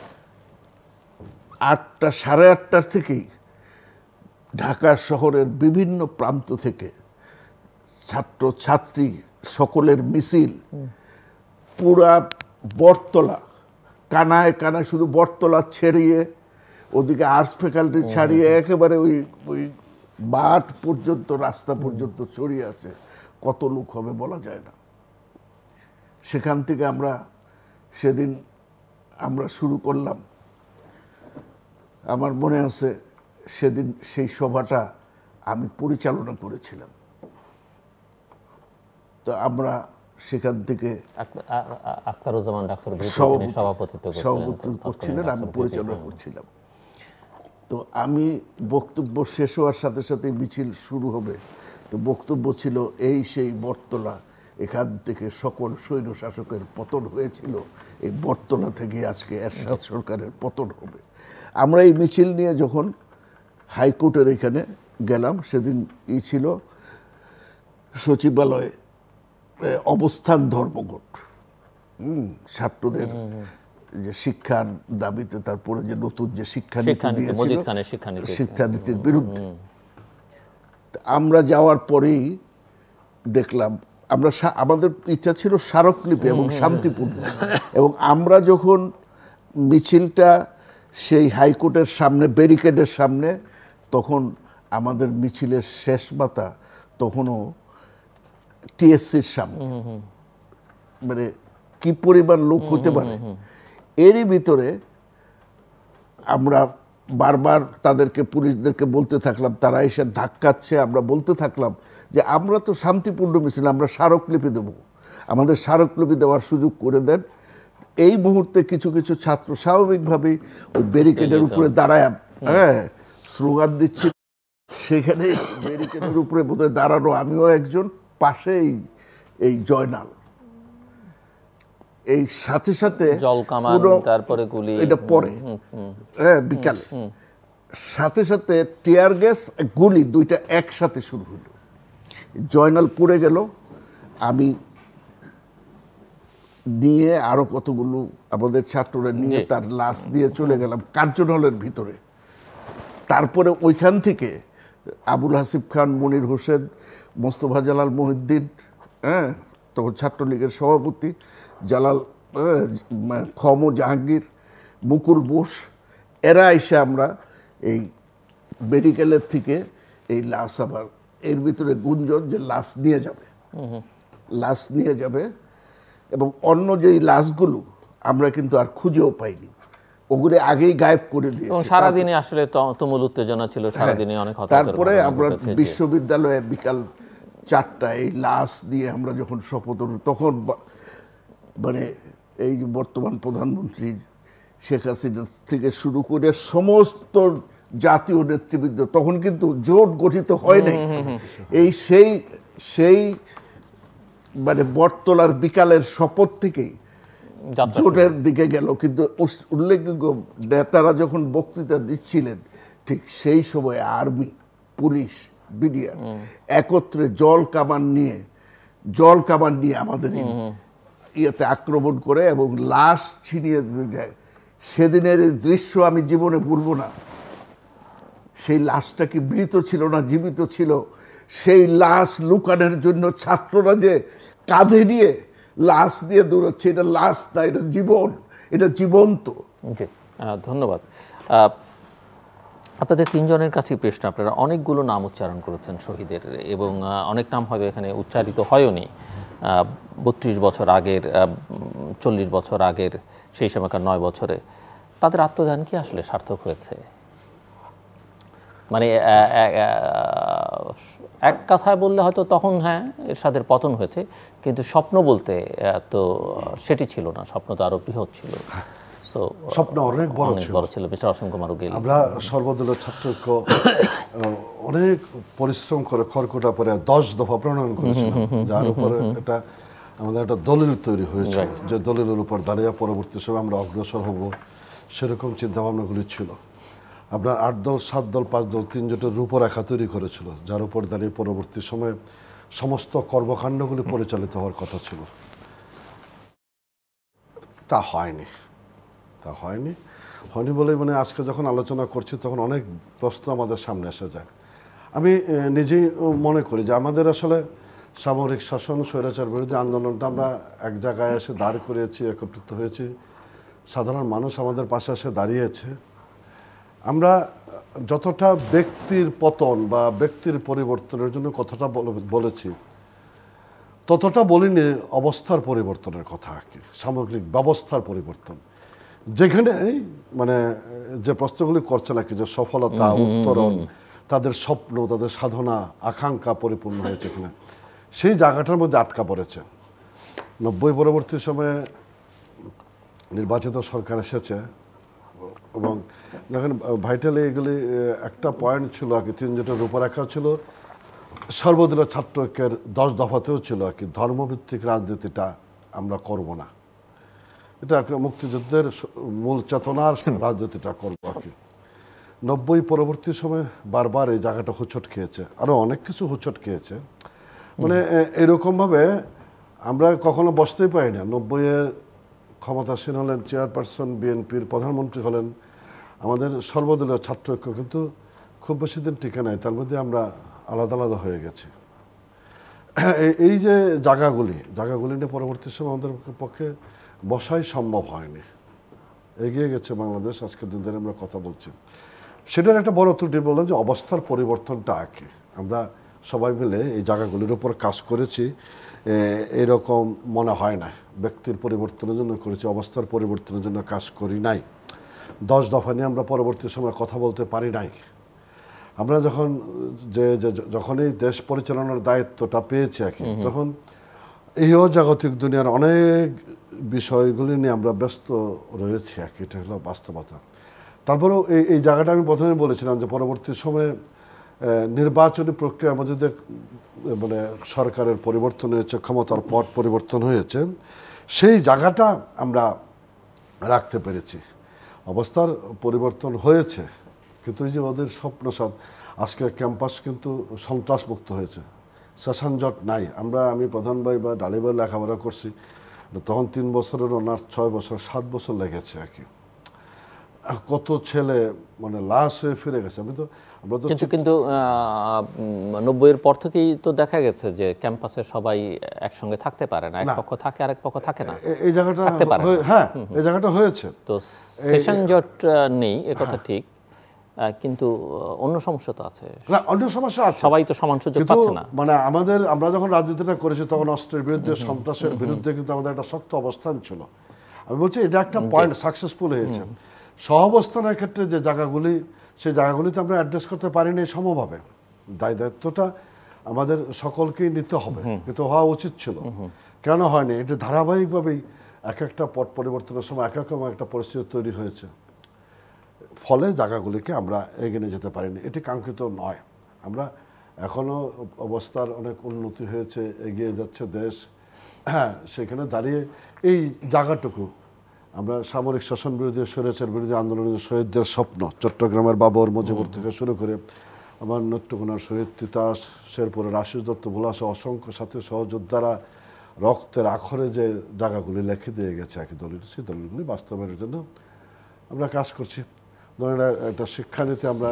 আটটা সাড়ে আটটার থেকেই ঢাকা শহরের বিভিন্ন প্রান্ত থেকে ছাত্র ছাত্রী সকলের মিছিল পুরা বটতলা কানায় কানায়, শুধু বটতলা ছেড়িয়ে ওদিকে আর্টস ফ্যাকাল্টি ছাড়িয়ে একেবারে ওই ওই বাট পর্যন্ত, রাস্তা পর্যন্ত ছড়িয়ে আছে। কত লোক হবে বলা যায় না। সেখান থেকে আমরা সেদিন আমরা শুরু করলাম। আমার মনে আছে সেদিন সেই সভাটা আমি পরিচালনা করেছিলাম। তো আমরা সেখান থেকে আখতারুজ্জামান ডাক্তার সভাপতিত্ব করছিলেন, আমি পরিচালনা করছিলাম। তো আমি বক্তব্য শেষ হওয়ার সাথে সাথে মিছিল শুরু হবে। তো বক্তব্য ছিল এই সেই বটতলা, এখান থেকে সকল স্বৈর শাসকের পতন হয়েছিল, এই বটতলা থেকে আজকে এরশাদ সরকারের পতন হবে। আমরা এই মিছিল নিয়ে যখন হাইকোর্টের এখানে গেলাম, সেদিন ই ছিল সচিবালয়ে অবস্থান ধর্মঘট, হুম ছাত্রদের যে শিক্ষার দাবিতে, তারপরে যে নতুন যে শিক্ষানীতি দিয়েছিল শিক্ষানীতির বিরুদ্ধে। আমরা যাওয়ার পরেই দেখলাম, আমরা আমাদের ইচ্ছা ছিল স্মারকলিপি এবং শান্তিপূর্ণ, এবং আমরা যখন মিছিলটা সেই হাইকোর্টের সামনে ব্যারিকেডের সামনে, তখন আমাদের মিছিলের শেষ মাথা তখনও টিএসসির সামনে, মানে কি পরিমাণ লোক হতে পারে। এরই ভিতরে আমরা বারবার তাদেরকে, পুলিশদেরকে বলতে থাকলাম, তারা এসে ধাক্কাচ্ছে। আমরা বলতে থাকলাম যে আমরা তো শান্তিপূর্ণ মিছিল, আমরা স্মারকলিপি দেবো, আমাদের স্মারকলিপি দেওয়ার সুযোগ করে দেন। এই মুহূর্তে কিছু কিছু ছাত্র স্বাভাবিকভাবেই ওই ব্যারিকেডের উপরে দাঁড়ায়, হ্যাঁ স্লোগান দিচ্ছে। সেখানে ব্যারিকেডের উপরে বোধহয় দাঁড়ানো আমিও একজন, পাশে এই জয়নাল, এই সাথে সাথে তারপরে গুলি, এটা পরে হ্যাঁ বিকালে, সাথে সাথে টিয়ার গ্যাস, গুলি দুইটা একসাথে শুরু হলো। জয়নাল পড়ে গেল, আমি নিয়ে আরো কতগুলো আমাদের ছাত্ররা নিয়ে তার লাশ দিয়ে চলে গেলাম কার্জন হলের ভিতরে। তারপরে ওইখান থেকে আবুল হাসিব খান, মনির হোসেন, মোস্তফা জালাল মহিউদ্দিন, হ্যাঁ তখন ছাত্রলীগের সভাপতি, জালাল খম জাহাঙ্গীর, মুকুল বোস, এরা এসে আমরা এই মেডিকেলের থেকে এই লাশ, আবার এর ভিতরে গুঞ্জন যে লাশ নিয়ে যাবে, লাশ নিয়ে যাবে, এবং অন্য যেই লাশগুলো আমরা কিন্তু আর খুঁজেও পাইনি, ওগুলো আগেই গায়েব করে দিয়েছে। সারাদিনে আসলে তুমুল উত্তেজনা ছিল, সারাদিনে অনেক হতাহতের ঘটনা ঘটেছে। তারপরে আমরা বিশ্ববিদ্যালয়ে বিকাল চারটায় এই লাশ দিয়ে আমরা যখন শপথ, তখন মানে এই যে বর্তমান প্রধানমন্ত্রী শেখ হাসিনা থেকে শুরু করে সমস্ত জাতীয় নেতৃবৃন্দ, তখন কিন্তু জোট গঠিত হয় নাই, এই সেই সেই মানে বটতলার বিকালের শপথ থেকেই জোটের দিকে গেল। কিন্তু উল্লেখযোগ্য নেতারা যখন বক্তৃতা দিচ্ছিলেন, ঠিক সেই সময় আর্মি, পুলিশ, বিডিআর একত্রে জল কামান নিয়ে জল কামান নিয়ে আমাদের ইয়েতে আক্রমণ করে এবং লাশ ছিনিয়ে যায়। সেদিনের দৃশ্য আমি জীবনে ভুলবো না। সেই লাশটা কি মৃত ছিল না জীবিত ছিল, সেই লাশ লুকানোর জন্য ছাত্ররা যে কাঁধে নিয়ে লাশ দিয়ে দৌড়াচ্ছে, এটা লাশ না, এটা জীবন, এটা জীবন্ত। ধন্যবাদ। আপনাদের তিনজনের কাছে প্রশ্ন, আপনারা অনেকগুলো নাম উচ্চারণ করেছেন শহীদের, এবং অনেক নাম হয়তো এখানে উচ্চারিত হয়নি। বত্রিশ বছর আগের, চল্লিশ বছর আগের, সেই সময়কার নয় বছরে তাদের আত্মদান কি আসলে সার্থক হয়েছে? মানে এক কথায় বললে হয়তো তখন হ্যাঁ এরশাদের পতন হয়েছে, কিন্তু স্বপ্ন বলতে তো সেটি ছিল না, স্বপ্ন তো আরো বৃহৎ ছিল। সো স্বপ্ন অনেক বড় ছিল, বড় ছিল। মিস্টার অসীম কুমার উগেল, আমরা সর্বদলীয় ছাত্রৈক্য অনেক পরিশ্রম করে খড়কুটা পরে দশ দফা প্রণয়ন করেছিলাম, যার উপরে এটা আমাদের একটা দলিল তৈরি হয়েছে, যে দলিলের উপর দাঁড়িয়ে পরবর্তী সময় আমরা অগ্রসর হব, সেরকম চিন্তাভাবনাগুলি ছিল। আপনার আট দল, সাত দল, পাঁচ দল, তিন জোটের রূপরেখা তৈরি করেছিল, যার উপর দাঁড়িয়ে পরবর্তী সময়ে সমস্ত কর্মকাণ্ডগুলি পরিচালিত হওয়ার কথা ছিল। তা হয়নি, তা হয়নি হয়নি বলেই মানে আজকে যখন আলোচনা করছি তখন অনেক প্রশ্ন আমাদের সামনে এসে যায়। আমি নিজেই মনে করি যে আমাদের আসলে সামরিক শাসন, স্বৈরাচার বিরোধী আন্দোলনটা আমরা এক জায়গায় এসে দাঁড় করিয়েছি, একত্রিত হয়েছি, সাধারণ মানুষ আমাদের পাশে এসে দাঁড়িয়েছে। আমরা যতটা ব্যক্তির পতন বা ব্যক্তির পরিবর্তনের জন্য কথাটা বলেছি, ততটা বলিনি অবস্থার পরিবর্তনের কথা, আর কি সামগ্রিক ব্যবস্থার পরিবর্তন। যেখানে মানে যে প্রশ্নগুলি করছে নাকি যে সফলতা, উত্তরণ, তাদের স্বপ্ন, তাদের সাধনা, আকাঙ্ক্ষা পরিপূর্ণ হয়েছে কিনা, সেই জায়গাটার মধ্যে আটকা পড়েছে। নব্বই পরবর্তী সময়ে নির্বাচিত সরকার এসেছে এবং দেখেন ভাইটালি এগুলি একটা পয়েন্ট ছিল আর কি, তিন জোটের রূপরেখা ছিল, সর্বদলীয় ছাত্র ঐক্যের দশ দফাতেও ছিল আর কি, ধর্মভিত্তিক রাজনীতিটা আমরা করব না, এটা মুক্তিযুদ্ধের মূল চেতনার রাজনীতিটা করবো আর কি। নব্বই পরবর্তী সময়ে বারবার এই জায়গাটা হুচট খেয়েছে, আরও অনেক কিছু হুচট খেয়েছে। মানে এরকমভাবে আমরা কখনো বসতেই পারি না। নব্বইয়ের ক্ষমতাসীন হলেন চেয়ারপারসন, বিএনপির প্রধানমন্ত্রী হলেন, আমাদের সর্বদলীয় ছাত্র ঐক্য কিন্তু খুব বেশি দিন টিকে নাই, তার মধ্যে আমরা আলাদা আলাদা হয়ে গেছি। এই যে জায়গাগুলি জায়গাগুলি নিয়ে পরবর্তী সময় আমাদের পক্ষে বসাই সম্ভব হয়নি। এগিয়ে গেছে বাংলাদেশ, আজকের দিন ধরে আমরা কথা বলছি। সেটার একটা বড় ত্রুটি বললাম যে অবস্থার পরিবর্তনটা আঁকে, আমরা সবাই মিলে এই জায়গাগুলির উপর কাজ করেছি, এরকম মনে হয় না। ব্যক্তির পরিবর্তনের জন্য করেছি, অবস্থার পরিবর্তনের জন্য কাজ করি নাই। দশ দফা নিয়ে আমরা পরবর্তী সময় কথা বলতে পারি নাই। আমরা যখন যে যখনই দেশ পরিচালনার দায়িত্বটা পেয়েছি আর কি, তখন এইও জাগতিক দুনিয়ার অনেক বিষয়গুলি নিয়ে আমরা ব্যস্ত রয়েছি আর কি, এটা হলো বাস্তবতা। তারপরেও এই এই জায়গাটা আমি প্রথমে বলেছিলাম যে পরবর্তী সময়ে নির্বাচনী প্রক্রিয়ার মধ্যে যে মানে সরকারের পরিবর্তন হয়েছে, ক্ষমতার পট পরিবর্তন হয়েছে, সেই জায়গাটা আমরা রাখতে পেরেছি। অবস্থার পরিবর্তন হয়েছে, কিন্তু এই যে ওদের স্বপ্নসাদ, আজকে ক্যাম্পাস কিন্তু সন্ত্রাসমুক্ত হয়েছে, সেশন জট নাই। আমরা আমি প্রধান ভাই বা ডালিবার লেখাপড়া করছি, তখন তিন বছরের অনার্স ছয় বছর সাত বছর লেগেছে আর কি। কত ছেলে মানে লাশ হয়ে ফিরে গেছে। আমি তো আমরা তো কিন্তু কিন্তু নব্বইয়ের পর থেকেই তো দেখা গেছে যে ক্যাম্পাসে সবাই একসঙ্গে থাকতে পারে না, এক পক্ষ থাকে আরেক পক্ষ থাকে না, এই জায়গাটা হ্যাঁ এই জায়গাটা হয়েছে। তো সেশন জট নেই এ কথা ঠিক, কিন্তু অন্য সমস্যা তো আছে। না, অন্য সমস্যা আছে, সবাই তো সমান সুযোগ পাচ্ছে না। মানে আমাদের আমরা যখন রাজনীতিটা করেছি তখন অস্ত্রের বিরুদ্ধে, সন্ত্রাসের বিরুদ্ধে কিন্তু আমাদের একটা শক্ত অবস্থান ছিল। আমি বলছি এটা একটা পয়েন্ট সাকসেসফুল হয়েছে। সহাবস্থানের ক্ষেত্রে যে জায়গাগুলি, সেই জায়গাগুলিতে আমরা অ্যাড্রেস করতে পারিনি সমভাবে। দায় দায়িত্বটা আমাদের সকলকেই নিতে হবে, কিন্তু হওয়া উচিত ছিল। কেন হয়নি? এটা ধারাবাহিকভাবেই এক একটা পট পরিবর্তনের সময় এক এক রকম একটা পরিস্থিতি তৈরি হয়েছে, ফলে জায়গাগুলিকে আমরা এগিয়ে নিয়ে যেতে পারিনি। এটি কাঙ্ক্ষিত নয়। আমরা এখনও অবস্থার অনেক উন্নতি হয়েছে, এগিয়ে যাচ্ছে দেশ। হ্যাঁ, সেখানে দাঁড়িয়ে এই জায়গাটুকু আমরা সামরিক শাসন বিরোধী, স্বৈরাচার বিরোধী আন্দোলনের শহীদদের স্বপ্ন, চট্টগ্রামের বাবর মুজিবুর থেকে শুরু করে আমার নেত্রকোনার শহীদ তিতাস, শেরপুরের আশিস দত্ত ভোলাসহ অসংখ্য সাথী সহযোদ্ধারা রক্তের আখরে যে জায়গাগুলি লিখে দিয়ে গেছে একই দলিল, সেই দলিলগুলি বাস্তবায়নের জন্য আমরা কাজ করছি। ধরেন একটা শিক্ষানীতি আমরা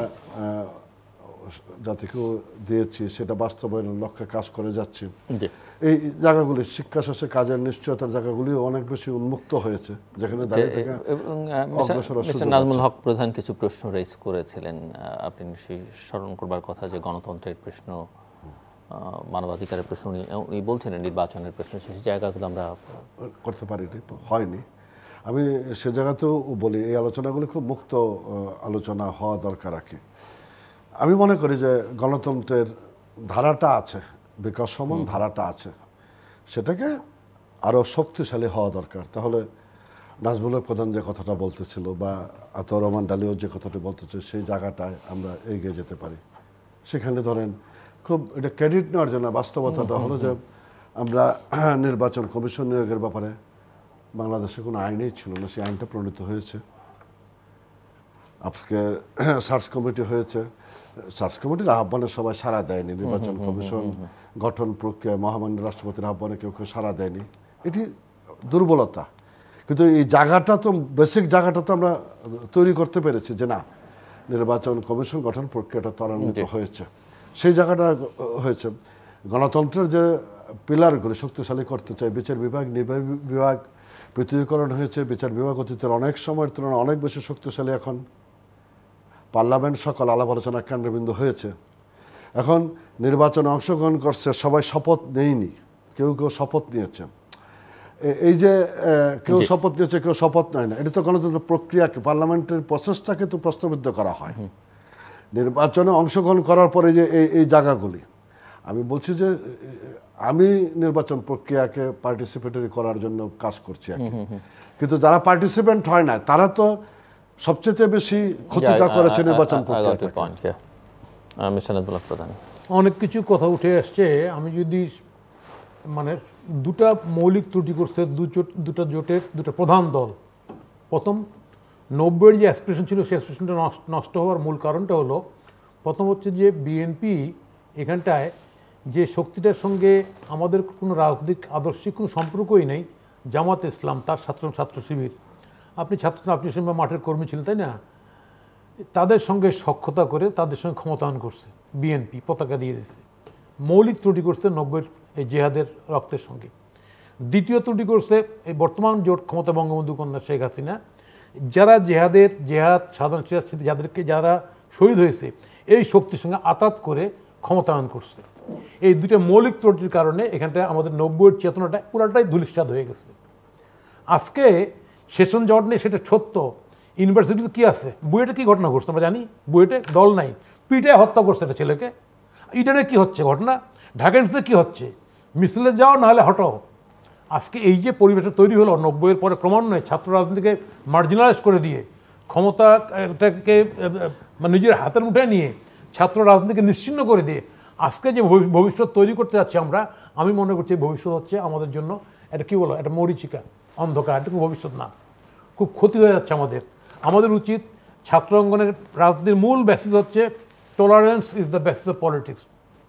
জাতিকেও দিয়েছি, সেটা বাস্তবায়নের লক্ষ্যে কাজ করে যাচ্ছি। এই জায়গাগুলি শিক্ষা শেষে কাজের নিশ্চয়তার জায়গাগুলি অনেক বেশি উন্মুক্ত হয়েছে, যেখানে দাঁড়িয়ে থেকে নাজমুল হক প্রধান কিছু প্রশ্ন রেজ করেছিলেন, আপনি নিশ্চয়ই স্মরণ করবার কথা, যে গণতন্ত্রের প্রশ্ন, মানবাধিকারের প্রশ্ন উনি বলছিলেন, নির্বাচনের প্রশ্ন, সেই জায়গাগুলো আমরা করতে পারিনি, হয়নি। আমি সে জায়গাতেও বলি এই আলোচনাগুলি খুব মুক্ত আলোচনা হওয়া দরকার রাখে। আমি মনে করি যে গণতন্ত্রের ধারাটা আছে, বিকাশ সমান ধারাটা আছে, সেটাকে আরও শক্তিশালী হওয়া দরকার। তাহলে নাজমুলের প্রধান যে কথাটা বলতেছিল বা আতর রহমান ডালিও যে কথাটি বলতেছে, সেই জায়গাটায় আমরা এগিয়ে যেতে পারি। সেখানে ধরেন খুব এটা ক্রেডিট নেওয়ার জন্য বাস্তবতাটা হলো যে আমরা নির্বাচন কমিশন নিয়োগের ব্যাপারে বাংলাদেশে কোনো আইনেই ছিল না, সেই আইনটা প্রণীত হয়েছে। আজকে সার্চ কমিটি হয়েছে, সার্চ কমিটির আহ্বানে সবাই সাড়া দেয়নি, নির্বাচন কমিশন গঠন প্রক্রিয়ায় মহামান্য রাষ্ট্রপতির আহ্বানে কেউ কেউ সাড়া দেয়নি, এটি দুর্বলতা। কিন্তু এই জায়গাটা তো বেসিক জায়গাটা তো আমরা তৈরি করতে পেরেছি যে না, নির্বাচন কমিশন গঠন প্রক্রিয়াটা ত্বরান্বিত হয়েছে, সেই জায়গাটা হয়েছে। গণতন্ত্রের যে পিলারগুলি শক্তিশালী করতে চাই, বিচার বিভাগ, নির্বাহী বিভাগ পৃথকীকরণ হয়েছে, বিচার বিভাগ অতীতের অনেক সময়ের তুলনায় অনেক বেশি শক্তিশালী এখন। পার্লামেন্ট সকল আলাপ আলোচনার কেন্দ্রবিন্দু হয়েছে। এখন নির্বাচনে অংশগ্রহণ করছে, সবাই শপথ নেয়নি, কেউ কেউ শপথ নিয়েছে। এই যে কেউ শপথ নিয়েছে, কেউ শপথ নেয় না, এটা তো গণতন্ত্র প্রক্রিয়াকে, পার্লামেন্টের প্রসেসটাকে তো প্রশ্নবিদ্ধ করা হয়। নির্বাচনে অংশগ্রহণ করার পরে যে এই এই জায়গাগুলি, আমি বলছি যে আমি নির্বাচন প্রক্রিয়াকে পার্টিসিপেটরি করার জন্য কাজ করছি, কিন্তু যারা পার্টিসিপেন্ট হয় না তারা তো সবচেয়ে বেশি ক্ষতিটা করেছে নির্বাচন প্রক্রিয়াটাকে। প্রধান অনেক কিছু কথা উঠে আসছে। আমি যদি মানে দুটা মৌলিক ত্রুটি করছে দুটা জোটের দুটা প্রধান দল। প্রথম, নব্বইয়ের যে অ্যাসপিরেশন ছিল সেই অ্যাসপিরেশনটা নষ্ট হওয়ার মূল কারণটা হলো, প্রথম হচ্ছে যে বিএনপি এখানটায় যে শক্তিটার সঙ্গে আমাদের কোনো রাজনৈতিক আদর্শিক কোনো সম্পর্কই নেই, জামাত ইসলাম, তার ছাত্র ছাত্র শিবির, আপনি ছাত্র আপনি সঙ্গে মাঠের কর্মী ছিলেন তাই না, তাদের সঙ্গে সখ্যতা করে তাদের সঙ্গে ক্ষমতায়ন করছে বিএনপি, পতাকা দিয়ে দিচ্ছে। মৌলিক ত্রুটি করছে নব্বইয়ের এই জেহাদের রক্তের সঙ্গে। দ্বিতীয় ত্রুটি করছে এই বর্তমান জোট ক্ষমতা বঙ্গবন্ধু কন্যা শেখ হাসিনা, যারা জেহাদের জেহাদ সাধারণ স্মৃতি যাদেরকে যারা শহীদ হয়েছে এই শক্তির সঙ্গে আতাত করে ক্ষমতায়ন করছে। এই দুটো মৌলিক ত্রুটির কারণে এখানটায় আমাদের নব্বইয়ের চেতনাটা পুরাটাই ধূলিসাৎ হয়ে গেছে। আজকে সেশন জট নেই, সেটা সত্য। ইউনিভার্সিটিতে কি আছে, বুয়েটে কি ঘটনা ঘটছে আমরা জানি, বুয়েটে দল নাই, পিটায় হত্যা করছে একটা ছেলেকে। ইডেনে কি হচ্ছে ঘটনা, ঢাকা ইউনিভার্সিটিতে কি হচ্ছে, মিছিলে যাও নাহলে হটাও। আজকে এই যে পরিবেশটা তৈরি হলো নব্বইয়ের পরে ক্রমান্বয়ে ছাত্র রাজনীতিকে মার্জিনালাইজ করে দিয়ে ক্ষমতাটাকে নিজের হাতের মুঠোয় নিয়ে ছাত্র রাজনীতিকে নিশ্চিহ্ন করে দিয়ে আজকে যে ভবিষ্যৎ তৈরি করতে যাচ্ছি আমরা, আমি মনে করছি ভবিষ্যৎ হচ্ছে আমাদের জন্য এটা কি বলো, একটা মরিচিকা, অন্ধকার, এটা কোনো ভবিষ্যৎ না, খুব ক্ষতি হয়ে যাচ্ছে আমাদের। আমাদের উচিত ছাত্র অঙ্গনের রাজনীতির মূল বেসিস হচ্ছে tolerance is the basis of politics.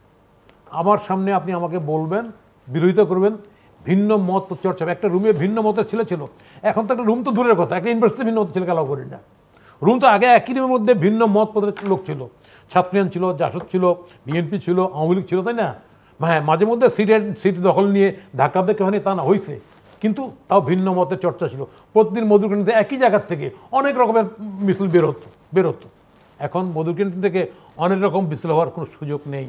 আমার সামনে আপনি আমাকে বলবেন, বিরোধিতা করবেন, ভিন্ন মত চর্চা। একটা রুমে ভিন্ন মতের ছেলে ছিল, এখন তো একটা রুম তো দূরের কথা, একটা ইউনিভার্সিটি ভিন্ন মতের ছেলেকে অ্যালাউ করি না। রুম তো আগে একই রুমের মধ্যে ভিন্ন মত পথের লোক ছিল, ছাত্রীয়ান ছিল, জাসদ ছিল, বিএনপি ছিল, আওয়ামী লীগ ছিল, তাই না? হ্যাঁ, মাঝে মধ্যে সিটের সিট দখল নিয়ে ধাক্কা দেখে হয়নি তা না, হয়েছে, কিন্তু তাও ভিন্ন মতের চর্চা ছিল। প্রতিদিন মধুর ক্যান্টিন একই জায়গার থেকে অনেক রকমের মিছিল বেরোতো বেরোতো এখন মধুর ক্যান্টিন থেকে অনেক রকম মিছিল হওয়ার কোনো সুযোগ নেই,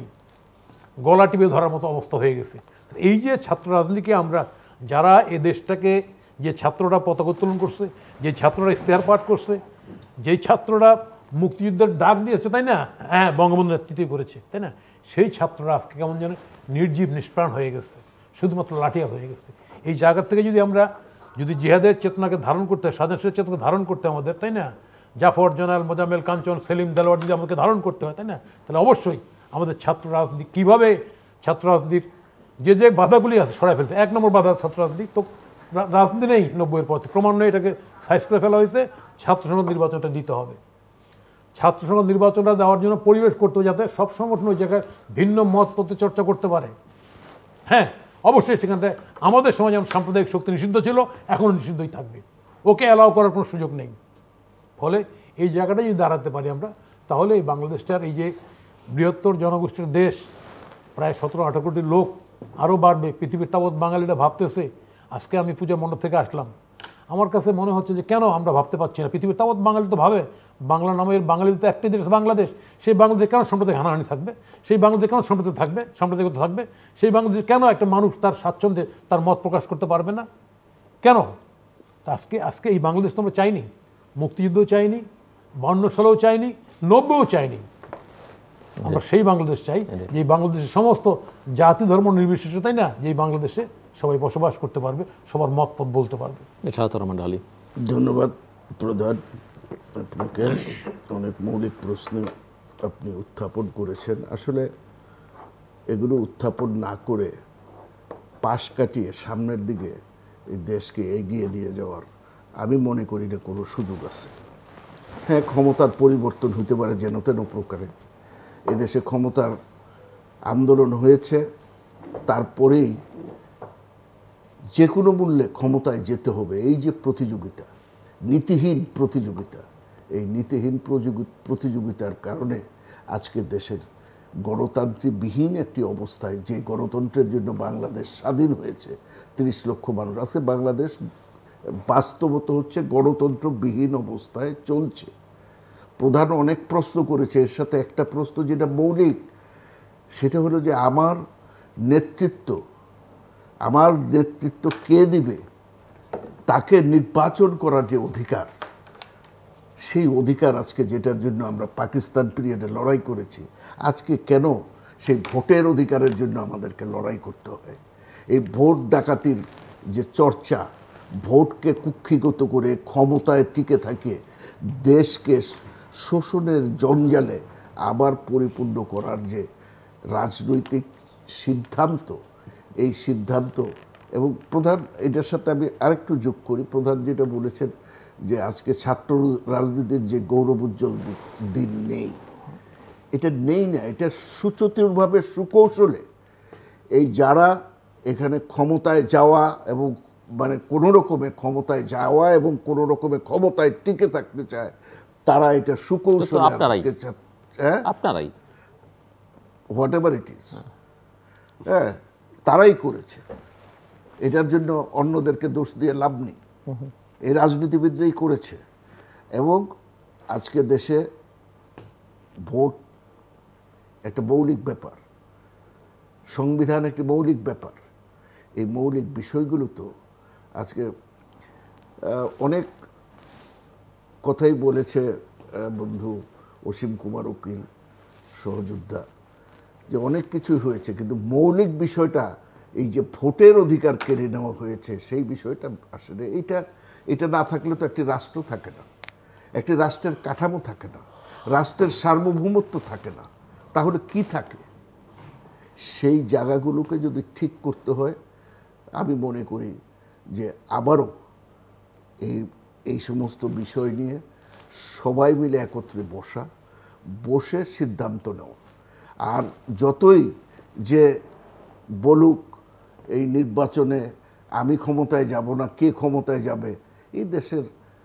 গলা টিপে ধরার মতো অবস্থা হয়ে গেছে। এই যে ছাত্র রাজনীতিকে আমরা, যারা এ দেশটাকে, যে ছাত্ররা পতাকা উত্তোলন করছে, যে ছাত্ররা ইশতেহার পাঠ করছে, যেই ছাত্ররা মুক্তিযুদ্ধের ডাক দিয়েছে, তাই না, হ্যাঁ বঙ্গবন্ধু নেতৃত্ব করেছে, তাই না, সেই ছাত্ররা আজকে কেমন যেন নির্জীব নিষ্প্রাণ হয়ে গেছে, শুধুমাত্র লাঠিয়া হয়ে গেছে। এই জায়গা থেকে যদি আমরা যদি জিহাদের চেতনাকে ধারণ করতে হয়, স্বাধীনতার চেতনাকে ধারণ করতে আমাদের, তাই না, জাফর, জনাল, মোজাম্মেল, কাঞ্চন, সেলিম, দেলোয়ার যদি আমাদেরকে ধারণ করতে হয়, তাই না, তাহলে অবশ্যই আমাদের ছাত্র রাজনীতি কীভাবে ছাত্র রাজনীতির যে যে বাধাগুলি আছে সরাই ফেলতে। এক নম্বর বাধা ছাত্র রাজনীতি, তো রাজনীতি নেই নব্বইয়ের পর, ক্রমান্বয়ে এটাকে সাইজ করে ফেলা হয়েছে। ছাত্র সংসদ নির্বাচনটা দিতে হবে, ছাত্র সংসদ নির্বাচনটা দেওয়ার জন্য পরিবেশ করতে হবে যাতে সব সংগঠন ওই জায়গায় ভিন্ন মত পথে চর্চা করতে পারে। হ্যাঁ, অবশ্যই সেখানটায় আমাদের সমাজে যেমন সাম্প্রদায়িক শক্তি নিষিদ্ধ ছিল, এখনও নিষিদ্ধই থাকবে, ওকে অ্যালাউ করার কোনো সুযোগ নেই। ফলে এই জায়গাটা যদি দাঁড়াতে পারি আমরা, তাহলে এই বাংলাদেশটার এই যে বৃহত্তর জনগোষ্ঠীর দেশ, প্রায় সতেরো আঠারো কোটি লোক, আরও বাড়বে। পৃথিবীর তাবৎ বাঙালিরা ভাবতেছে, আজকে আমি পূজা মণ্ডপ থেকে আসলাম, আমার কাছে মনে হচ্ছে যে কেন আমরা ভাবতে পারছি না, পৃথিবীর তাবৎ বাঙালি তো ভাবে, বাংলা নামের বাঙালি তো একটাই দেশ বাংলাদেশ, সেই বাংলাদেশে কেন সম্প্রদায় হানাহানি থাকবে, সেই বাংলাদেশে কেন সম্প্রদায় থাকবে, সাম্প্রদায়িকতা থাকবে, সেই বাংলাদেশে কেন একটা মানুষ তার স্বাচ্ছন্দ্যে তার মত প্রকাশ করতে পারবে না, কেন? আজকে আজকে এই বাংলাদেশ তো আমরা চাইনি, মুক্তিযুদ্ধও চাইনি, বান্ন সালেও চাইনি, নব্বইও চাইনি, আমরা সেই বাংলাদেশ চাই যে বাংলাদেশের সমস্ত জাতি ধর্ম নির্বিশেষে, তাই না, যে বাংলাদেশে সবাই বসবাস করতে পারবে, সবার মত পথ বলতে পারবে। এছাড়া রহমান আলী, ধন্যবাদ প্রধান, আপনাকে অনেক মৌলিক প্রশ্ন আপনি উত্থাপন করেছেন। আসলে এগুলো উত্থাপন না করে পাশ কাটিয়ে সামনের দিকে এই দেশকে এগিয়ে নিয়ে যাওয়ার আমি মনে করি না কোনো সুযোগ আছে। হ্যাঁ, ক্ষমতার পরিবর্তন হতে পারে যেন তেন প্রকারে, এদেশে ক্ষমতার আন্দোলন হয়েছে, তারপরেই যে কোনো মূল্যে ক্ষমতায় যেতে হবে। এই যে প্রতিযোগিতা, নীতিহীন প্রতিযোগিতা, এই নীতিহীন প্রতিযোগিতার কারণে আজকে দেশের গণতান্ত্রিকবিহীন একটি অবস্থায়, যে গণতন্ত্রের জন্য বাংলাদেশ স্বাধীন হয়েছে, তিরিশ লক্ষ মানুষ আছে, বাংলাদেশ বাস্তবত হচ্ছে গণতন্ত্রবিহীন অবস্থায় চলছে। প্রধান অনেক প্রশ্ন করেছে, এর সাথে একটা প্রশ্ন যেটা মৌলিক, সেটা হলো যে আমার নেতৃত্ব আমার নেতৃত্ব কে দিবে, তাকে নির্বাচন করার যে অধিকার, সেই অধিকার আজকে যেটার জন্য আমরা পাকিস্তান পিরিয়ডে লড়াই করেছি, আজকে কেন সেই ভোটের অধিকারের জন্য আমাদেরকে লড়াই করতে হয়? এই ভোট ডাকাতির যে চর্চা, ভোটকে কুক্ষিগত করে ক্ষমতায় টিকে থাকে দেশকে শোষণের জঞ্জালে আবার পরিপূর্ণ করার যে রাজনৈতিক সিদ্ধান্ত, এই সিদ্ধান্ত, এবং প্রধান এটার সাথে আমি আরেকটু যোগ করি, প্রধান যেটা বলেছেন যে আজকে ছাত্র রাজনীতির যে গৌরবোজ্জ্বল দিন নেই, এটা নেই না, এটা সুচতুরভাবে সুকৌশলে এই যারা এখানে ক্ষমতায় যাওয়া এবং মানে কোনো রকমে ক্ষমতায় যাওয়া এবং কোনো রকমে ক্ষমতায় টিকে থাকতে চায়, তারা এটা সুকৌশলে, হ্যাঁ আপনারাই হোয়াট এভার ইট ইজ, হ্যাঁ তারাই করেছে। এটার জন্য অন্যদেরকে দোষ দিয়ে লাভ নেই, এই রাজনীতিবিদরাই করেছে। এবং আজকে দেশে ভোট একটা মৌলিক ব্যাপার, সংবিধান একটি মৌলিক ব্যাপার, এই মৌলিক বিষয়গুলো তো আজকে অনেক কথাই বলেছে বন্ধু অসীম কুমার উকিল সহযোদ্ধা, যে অনেক কিছুই হয়েছে, কিন্তু মৌলিক বিষয়টা এই যে ভোটের অধিকার কেড়ে নেওয়া হয়েছে, সেই বিষয়টা আসলে এইটা এটা না থাকলে তো একটি রাষ্ট্র থাকে না, একটি রাষ্ট্রের কাঠামো থাকে না, রাষ্ট্রের সার্বভৌমত্ব থাকে না, তাহলে কি থাকে? সেই জায়গাগুলোকে যদি ঠিক করতে হয়, আমি মনে করি যে আবারও এই এই সমস্ত বিষয় নিয়ে সবাই মিলে একত্রে বসা, বসে সিদ্ধান্ত নেওয়া। আর যতই যে বলুক এই নির্বাচনে আমি ক্ষমতায় যাব না, কে ক্ষমতায় যাবে, এই দেশের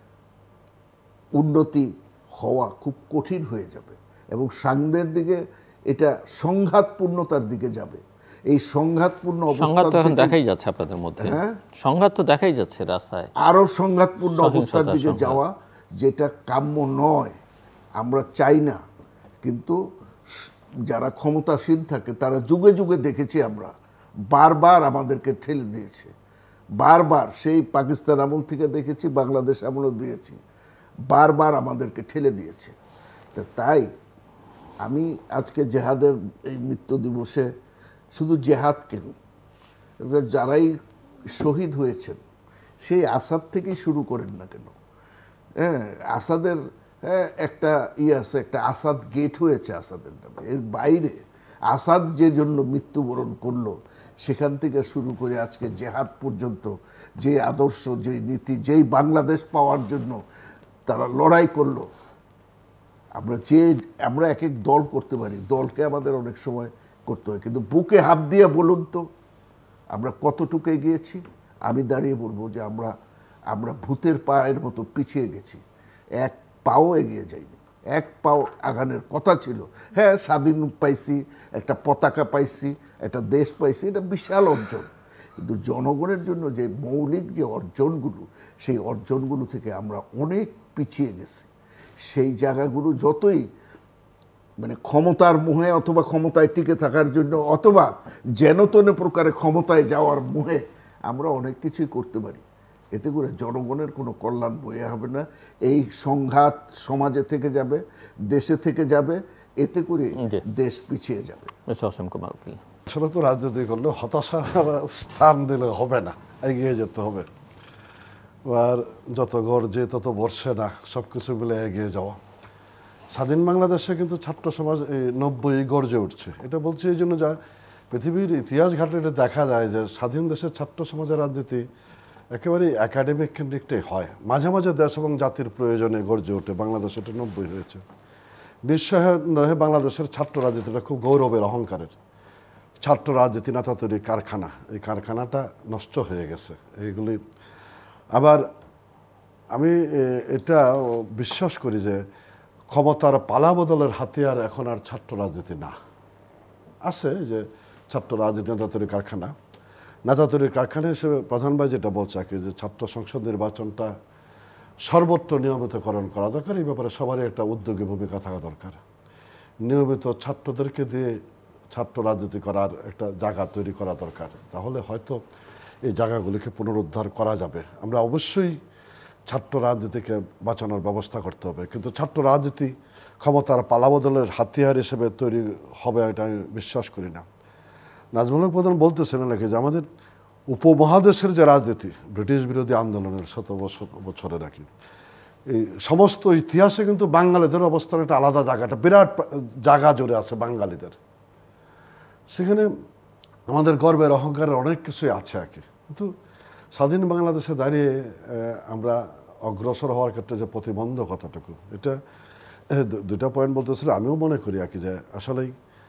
উন্নতি হওয়া খুব কঠিন হয়ে যাবে এবং সামনের দিকে এটা সংঘাতপূর্ণতার দিকে যাবে। এই সংঘাতপূর্ণ সংঘাত তো এখন দেখাই যাচ্ছে আপনাদের মধ্যে, হ্যাঁ সংঘাত তো দেখাই যাচ্ছে রাস্তায়, আরো সংঘাতপূর্ণ অবস্থার দিকে যাওয়া, যেটা কাম্য নয়, আমরা চাই না। কিন্তু যারা ক্ষমতাসীন থাকে তারা যুগে যুগে দেখেছি আমরা, বারবার আমাদেরকে ঠেলে দিয়েছে, বারবার সেই পাকিস্তান আমল থেকে দেখেছি, বাংলাদেশ আমলও দিয়েছি, বারবার আমাদেরকে ঠেলে দিয়েছে। তো তাই আমি আজকে জেহাদের এই মৃত্যু দিবসে শুধু জেহাদ কেন, যারাই শহীদ হয়েছেন সেই আসাদ থেকেই শুরু করেন না কেন, হ্যাঁ আসাদের হ্যাঁ একটা ই আছে, একটা আসাদ গেট হয়েছে আসাদের নামে, এর বাইরে আসাদ যে জন্য মৃত্যুবরণ করলো সেখান থেকে শুরু করে আজকে জেহাদ পর্যন্ত যে আদর্শ, যে নীতি, যেই বাংলাদেশ পাওয়ার জন্য তারা লড়াই করলো, আমরা যে আমরা এক এক দল করতে পারি, দলকে আমাদের অনেক সময় করতে হয়, কিন্তু বুকে হাত দিয়ে বলুন তো আমরা কতটুকু এগিয়েছি? আমি দাঁড়িয়ে বলবো যে আমরা আমরা ভূতের পায়ের মতো পিছিয়ে গেছি, এক পাও এগিয়ে যায়নি, এক পাও আগানের কথা ছিল। হ্যাঁ স্বাধীন পাইছি, একটা পতাকা পাইছি, একটা দেশ পাইছি, এটা বিশাল অর্জন, কিন্তু জনগণের জন্য যে মৌলিক যে অর্জনগুলো, সেই অর্জনগুলো থেকে আমরা অনেক পিছিয়ে গেছি। সেই জায়গাগুলো যতই মানে ক্ষমতার মোহে অথবা ক্ষমতায় টিকে থাকার জন্য অথবা যেন তেন প্রকারে ক্ষমতায় যাওয়ার মোহে আমরা অনেক কিছুই করতে পারি, এতে করে জনগণের কোনো কল্যাণ বয়ে হবে না। এই সংঘাত সমাজে থেকে যাবে, দেশে থেকে যাবে, এতে করে জি। দেশ পিছিয়ে যাবে। মিস্টার অসীম কুমার উকিল, আসলে তো রাজনীতি করলে হতাশা স্থান দিলে হবে না, এগিয়ে যেতে হবে। আর যত গর্জে তত বর্ষে না, সব কিছু মিলে এগিয়ে যাওয়া। স্বাধীন বাংলাদেশে কিন্তু ছাত্র সমাজ এই নব্বই গর্জে উঠছে। এটা বলছি এই জন্য, যা পৃথিবীর ইতিহাস ঘাটলে এটা দেখা যায় যে স্বাধীন দেশের ছাত্র সমাজের রাজনীতি একেবারে একাডেমিক কেন্দ্রিকটাই হয়। মাঝে মাঝে দেশ এবং জাতির প্রয়োজনে গর্জে ওঠে। বাংলাদেশে এটা নব্বই হয়েছে। নিঃসন্দেহে বাংলাদেশের ছাত্র রাজনীতিটা খুব গৌরবের, অহংকারের। ছাত্র রাজনীতি নেতা তৈরি কারখানা, এই কারখানাটা নষ্ট হয়ে গেছে। এইগুলি আবার আমি এটা বিশ্বাস করি যে ক্ষমতার পালাবদলের হাতিয়ার এখন আর ছাত্র রাজনীতি না। আছে যে ছাত্র রাজনীতি নেতা তৈরি কারখানা, নেতা তৈরির কারখানা হিসেবে প্রধান ভাই যেটা বলছে আর কি, যে ছাত্র সংসদ নির্বাচনটা সর্বত্র নিয়মিতকরণ করা দরকার। এই ব্যাপারে সবারই একটা উদ্যোগী ভূমিকা থাকা দরকার। নিয়মিত ছাত্রদেরকে দিয়ে ছাত্র রাজনীতি করার একটা জায়গা তৈরি করা দরকার। তাহলে হয়তো এই জায়গাগুলিকে পুনরুদ্ধার করা যাবে। আমরা অবশ্যই ছাত্র রাজনীতিকে বাঁচানোর ব্যবস্থা করতে হবে, কিন্তু ছাত্র রাজনীতি ক্ষমতার পালাবদলের হাতিয়ার হিসেবে তৈরি হবে এটা আমি বিশ্বাস করি না। নাজমুল হক প্রধান বলতেছিলেন নাকি যে আমাদের উপমহাদেশের যে রাজনীতি, ব্রিটিশ বিরোধী আন্দোলনের শত শত বছরে নাকি, এই সমস্ত ইতিহাসে কিন্তু বাঙালিদের অবস্থান একটা আলাদা জায়গা, একটা বিরাট জায়গা জুড়ে আছে বাঙালিদের। সেখানে আমাদের গর্বের, অহংকারের অনেক কিছুই আছে আর কি। কিন্তু স্বাধীন বাংলাদেশে দাঁড়িয়ে আমরা অগ্রসর হওয়ার ক্ষেত্রে যে প্রতিবন্ধকতাটুকু, এটা দুটা পয়েন্ট বলতেছিল। আমিও মনে করি আর কি যে আসলেই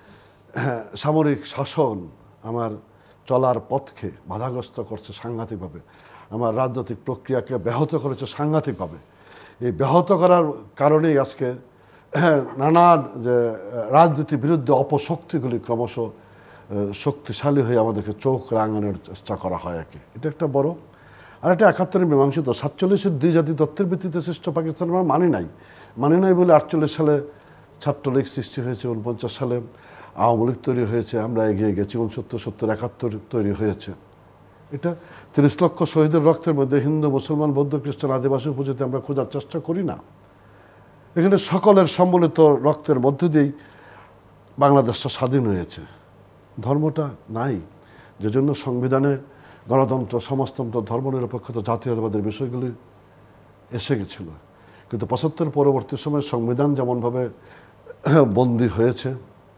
সামরিক শাসন আমার চলার পথকে বাধাগ্রস্ত করছে সাংঘাতিকভাবে, আমার রাজনৈতিক প্রক্রিয়াকে ব্যাহত করেছে সাংঘাতিকভাবে। এই ব্যাহত করার কারণেই আজকে নানান যে রাজনীতির বিরুদ্ধে অপশক্তিগুলি ক্রমশ শক্তিশালী হয়ে আমাদেরকে চোখ রাঙানোর চেষ্টা করা হয় আর কি। এটা একটা বড়। আর একটা একাত্তরের মীমাংসিত সাতচল্লিশের দুই জাতি তত্ত্বের ভিত্তিতে সৃষ্ট পাকিস্তান আমরা মানি নাই মানি নাই বলে আটচল্লিশ সালে ছাত্রলীগ সৃষ্টি হয়েছে, উনপঞ্চাশ সালে আওয়ামী লীগ তৈরি হয়েছে, আমরা এগিয়ে গেছি, উনসত্তর সত্তর একাত্তর তৈরি হয়েছে। এটা তিরিশ লক্ষ শহীদের রক্তের মধ্যে হিন্দু, মুসলমান, বৌদ্ধ, খ্রিস্টান, আদিবাসী উপজাতি আমরা খোঁজার চেষ্টা করি না। এখানে সকলের সম্মিলিত রক্তের মধ্য দিয়েই বাংলাদেশটা স্বাধীন হয়েছে। ধর্মটা নাই, যে জন্য সংবিধানে গণতন্ত্র, সমাজতন্ত্র, ধর্মনিরপেক্ষতা, জাতীয়তাবাদের বিষয়গুলি এসে গেছিল। কিন্তু পঁচাত্তর পরবর্তী সময়ে সংবিধান যেমনভাবে বন্দী হয়েছে,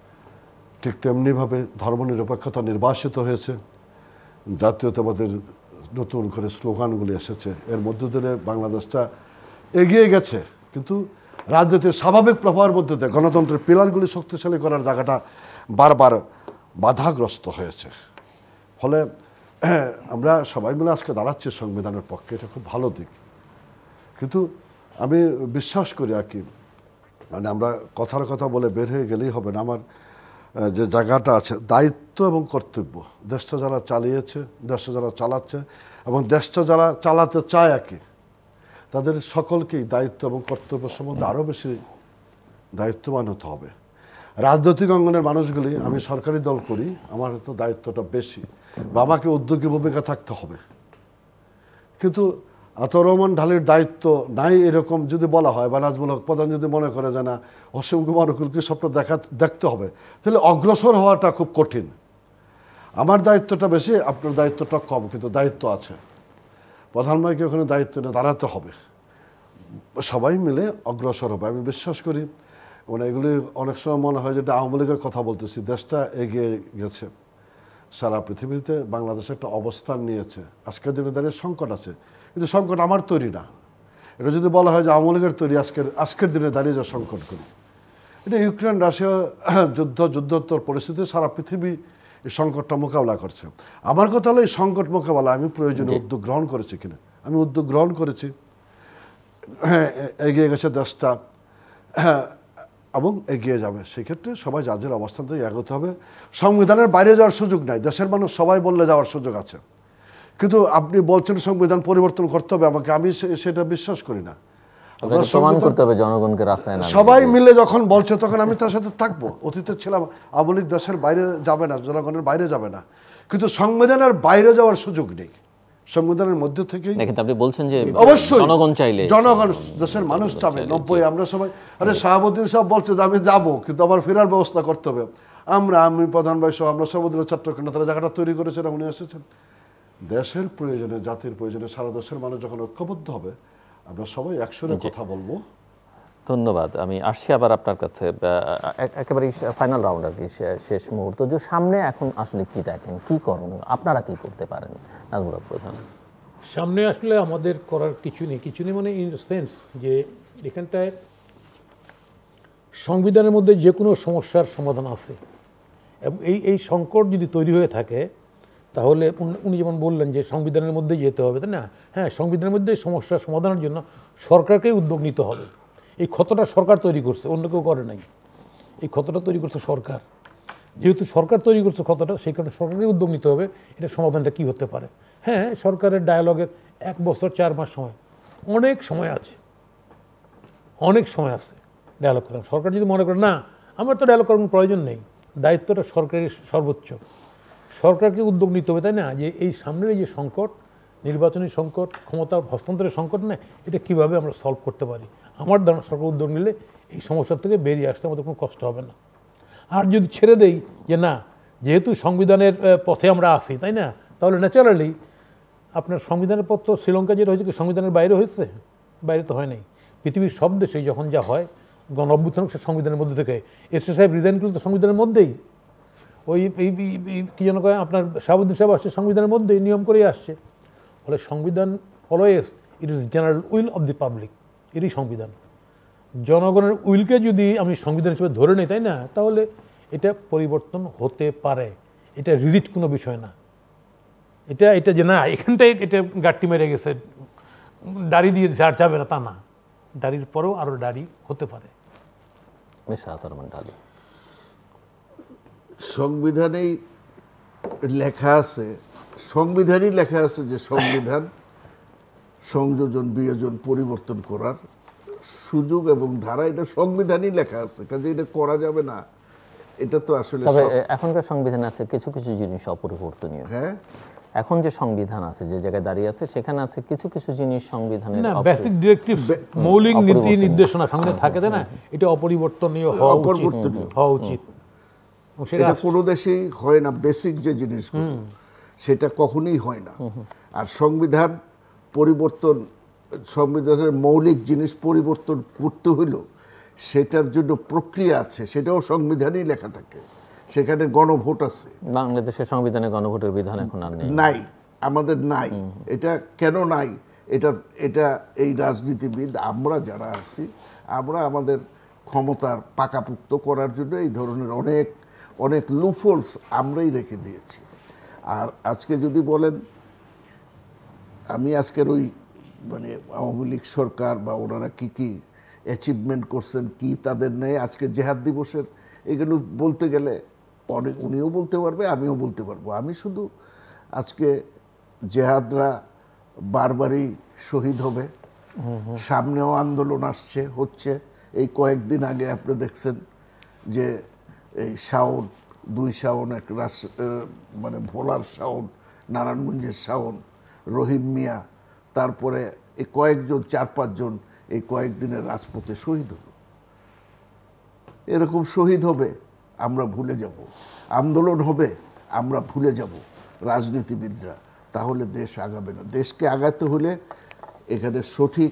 ঠিক তেমনিভাবে ধর্মনিরপেক্ষতা নির্বাসিত হয়েছে, জাতীয়তাবাদের নতুন করে স্লোগানগুলি এসেছে। এর মধ্য দিয়ে বাংলাদেশটা এগিয়ে গেছে, কিন্তু রাজনীতির স্বাভাবিক প্রবাহের মধ্যে দিয়ে গণতন্ত্রের পিলারগুলি শক্তিশালী করার জায়গাটা বারবার বাধাগ্রস্ত হয়েছে। ফলে আমরা সবাই মিলে আজকে দাঁড়াচ্ছি সংবিধানের পক্ষে, এটা খুব ভালো দিক। কিন্তু আমি বিশ্বাস করি আর কি, মানে আমরা কথার কথা বলে বের হয়ে গেলেই হবে না। আমার যে জায়গাটা আছে দায়িত্ব এবং কর্তব্য, দেশটা যারা চালিয়েছে, দেশটা যারা চালাচ্ছে এবং দেশটা যারা চালাতে চায় আর কি, তাদের সকলকেই দায়িত্ব এবং কর্তব্য সম্বন্ধে আরও বেশি দায়িত্ববান হতে হবে। রাজনৈতিক অঙ্গনের মানুষগুলি, আমি সরকারি দল করি, আমার তো দায়িত্বটা বেশি বা আমাকে উদ্যোগী ভূমিকা থাকতে হবে। কিন্তু আতর রহমান ঢালির দায়িত্ব নাই এরকম যদি বলা হয়, বা নাজমুল হক প্রধান যদি মনে করে যে না অসীম কুমার উকিলকে সবটা দেখা দেখতে হবে, তাহলে অগ্রসর হওয়াটা খুব কঠিন। আমার দায়িত্বটা বেশি, আপনার দায়িত্বটা কম, কিন্তু দায়িত্ব আছে। প্রধানমন্ত্রীকে ওখানে দায়িত্ব নিয়ে দাঁড়াতে হবে, সবাই মিলে অগ্রসর হবে। আমি বিশ্বাস করি, মানে এগুলি অনেক সময় মনে হয় যেটা আওয়ামী লীগের কথা বলতেছি, দেশটা এগিয়ে গেছে, সারা পৃথিবীতে বাংলাদেশ একটা অবস্থান নিয়েছে। আজকের দিনে দাঁড়িয়ে সংকট আছে, কিন্তু সংকট আমার তৈরি না। এটা যদি বলা হয় যে আওয়ামী লীগের তৈরি, আজকের আজকের দিনে দাঁড়িয়ে যে সংকট করি, এটা ইউক্রেন রাশিয়া যুদ্ধ যুদ্ধোত্তর পরিস্থিতি সারা পৃথিবী এই সংকটটা মোকাবেলা করছে। আমার কথা হলো এই সংকট মোকাবেলা আমি প্রয়োজনীয় উদ্যোগ গ্রহণ করেছি কিনা। আমি উদ্যোগ গ্রহণ করেছি, হ্যাঁ এগিয়ে গেছে দেশটা, হ্যাঁ এবং এগিয়ে যাবে। সেক্ষেত্রে সবাই যার যার অবস্থান থেকে এগোতে হবে। সংবিধানের বাইরে যাওয়ার সুযোগ নাই, দেশের মানুষ সবাই বললে যাওয়ার সুযোগ আছে। কিন্তু আপনি বলছেন সংবিধান পরিবর্তন করতে হবে আমাকে, আমি সেটা বিশ্বাস করি না। প্রমাণ করতে হবে জনগণকে, রাস্তায় না সবাই মিলে যখন বলছে তখন আমি তার সাথে থাকবো। অতীতে ছিলাম, আওয়ামী লীগ দেশের বাইরে যাবে না, জনগণের বাইরে যাবে না, কিন্তু সংবিধানের বাইরে যাওয়ার সুযোগ নেই। সংবিধানের মধ্য থেকেই কিন্তু আপনি বলছেন যে অবশ্যই জনগণ চাইলে, জনগণ দেশের মানুষ চাবে। নব্বই আমরা সবাই, আরে শাহাবুদ্দিন সাহেব বলছে যে আমি যাবো, কিন্তু আমার ফেরার ব্যবস্থা করতে হবে। আমরা আমি প্রধান ভাই সহ আমরা সমুদ্র চট্টগ্রাম তারা জায়গাটা তৈরি করেছিলাম, উনি এসেছেন। দেশের প্রয়োজনে, জাতির প্রয়োজনে সারা দেশের মানুষ যখন ঐক্যবদ্ধ হবে, আমরা সবাই একসঙ্গে কথা বলবো। ধন্যবাদ। আমি আসছি আবার আপনার কাছে, একেবারে ফাইনাল রাউন্ড আর কি, শেষ মুহূর্ত। যে সামনে এখন আসলে কি দেখেন, কি করণীয়, আপনারা কি করতে পারেন নাজমুল প্রধান? সামনে আসলে আমাদের করার কিছু নেই, কিছু নেই মানে ইন সেন্স যে এখানটায় সংবিধানের মধ্যে যে কোনো সমস্যার সমাধান আছে, এবং এই এই সংকট যদি তৈরি হয়ে থাকে তাহলে উনি যেমন বললেন যে সংবিধানের মধ্যে যেতে হবে, তাই না? হ্যাঁ, সংবিধানের মধ্যে সমস্যার সমাধানের জন্য সরকারকেই উদ্যোগ নিতে হবে। এই ক্ষতটা সরকার তৈরি করছে, অন্য কেউ করে নাই। এই ক্ষতটা তৈরি করছে সরকার। যেহেতু সরকার তৈরি করছে ক্ষতটা, সেই কারণে সরকারকেই উদ্যোগ নিতে হবে এটা সমাধানটা কী হতে পারে। হ্যাঁ, সরকারের ডায়ালগের এক বছর চার মাস সময়, অনেক সময় আছে, অনেক সময় আছে ডায়ালগ করার। সরকার যদি মনে করে না আমার তো ডায়ালগ করার কোনো প্রয়োজন নেই, দায়িত্বটা সরকারের সর্বোচ্চ, সরকারকে উদ্যোগ নিতে হবে, তাই না? যে এই সামনের এই যে সংকট, নির্বাচনী সংকট, ক্ষমতা হস্তান্তরের সংকট, না এটা কীভাবে আমরা সলভ করতে পারি। আমার ধারণা সরকার উদ্যোগ নিলে এই সমস্যার থেকে বেরিয়ে আসতে আমাদের কোনো কষ্ট হবে না। আর যদি ছেড়ে দেই যে না, যেহেতু সংবিধানের পথে আমরা আসি, তাই না, তাহলে ন্যাচারালি আপনার সংবিধানের পথ তো শ্রীলঙ্কা যেটা হয়েছে কি সংবিধানের বাইরে হয়েছে? বাইরে তো হয় নাই। পৃথিবীর সব দেশেই যখন যা হয় গণ অভ্যুত্থান সে সংবিধানের মধ্যে থেকে, এসএ সাহেব রিজাইন করলে তো সংবিধানের মধ্যেই, ওই কী যেন কয় আপনার শাহাবুদ্দিন সাহেব আসছে সংবিধানের মধ্যেই, নিয়ম করেই আসছে। ফলে সংবিধান always it is general will of the public, এরই সংবিধান। জনগণের উইলকে যদি আমি সংবিধান হিসেবে ধরে নিই, তাই না, তাহলে এটা পরিবর্তন হতে পারে, এটা রিজিট কোনো বিষয় না। এটা এটা যে না এখানটায় এটা গাঁটটি মেরে গেছে, দাড়ি দিয়ে দিচ্ছে আর যাবে না, তা না। দাড়ির পরেও আরও দাড়ি হতে পারে। সংবিধানেই লেখা আছে, সংবিধানই লেখা আছে যে সংবিধান সংযোজন, বিয়োজন, পরিবর্তন করার সুযোগ এবং ধারা, এটা সংবিধানই লেখা আছে, কাজে এটা করা যাবে না। এটা তো আসলে এখনকার সংবিধান আছে কিছু কিছু জিনিস অপরিবর্তনীয়। হ্যাঁ, এখন যে সংবিধান আছে, যে জায়গায় দাঁড়িয়ে আছে, সেখানে আছে কিছু কিছু জিনিস সংবিধানের না, বেসিক ডিরেক্টিভ, মৌলিক নীতি নির্দেশনা সঙ্গে থাকে, তাই না, এটা অপরিবর্তনীয় হওয়া উচিত, হওয়া উচিত। এটা কোনো দেশেই হয় না, বেসিক যে জিনিসগুলো সেটা কখনোই হয় না। আর সংবিধান পরিবর্তন, সংবিধানের মৌলিক জিনিস পরিবর্তন করতে হইলেও সেটার জন্য প্রক্রিয়া আছে, সেটাও সংবিধানেই লেখা থাকে। সেখানে গণভোট আছে। বাংলাদেশের সংবিধানে গণভোটের বিধান এখন আর নেই, নাই, আমাদের নাই। এটা কেন নাই? এটা এটা এই রাজনীতিবিদ আমরা যারা আছি, আমরা আমাদের ক্ষমতার পাকাপুক্ত করার জন্য এই ধরনের অনেক অনেক লুফোলস আমরাই রেখে দিয়েছি। আর আজকে যদি বলেন, আমি আজকের ওই মানে আওয়ামী লীগ সরকার বা ওনারা কী কী অ্যাচিভমেন্ট করছেন, কি তাদের নেই, আজকে জেহাদ দিবসের এগুলো বলতে গেলে অনেক উনিও বলতে পারবে, আমিও বলতে পারবো। আমি শুধু আজকে জেহাদরা বারবারই শহীদ হবে, সামনেও আন্দোলন আসছে, হচ্ছে। এই কয়েকদিন আগে আপনি দেখছেন যে এই শাওন, দুই শাওন, এক রাস মানে ভোলার শাওন, নারায়ণগঞ্জের শাওন, রহিম মিয়া, তারপরে এই কয়েকজন, চার পাঁচজন এই কয়েকদিনের রাজপথে শহীদ হলো। এরকম শহীদ হবে, আমরা ভুলে যাব। আন্দোলন হবে, আমরা ভুলে যাব রাজনীতিবিদরা, তাহলে দেশ আগাবে না। দেশকে আগাতে হলে এখানে সঠিক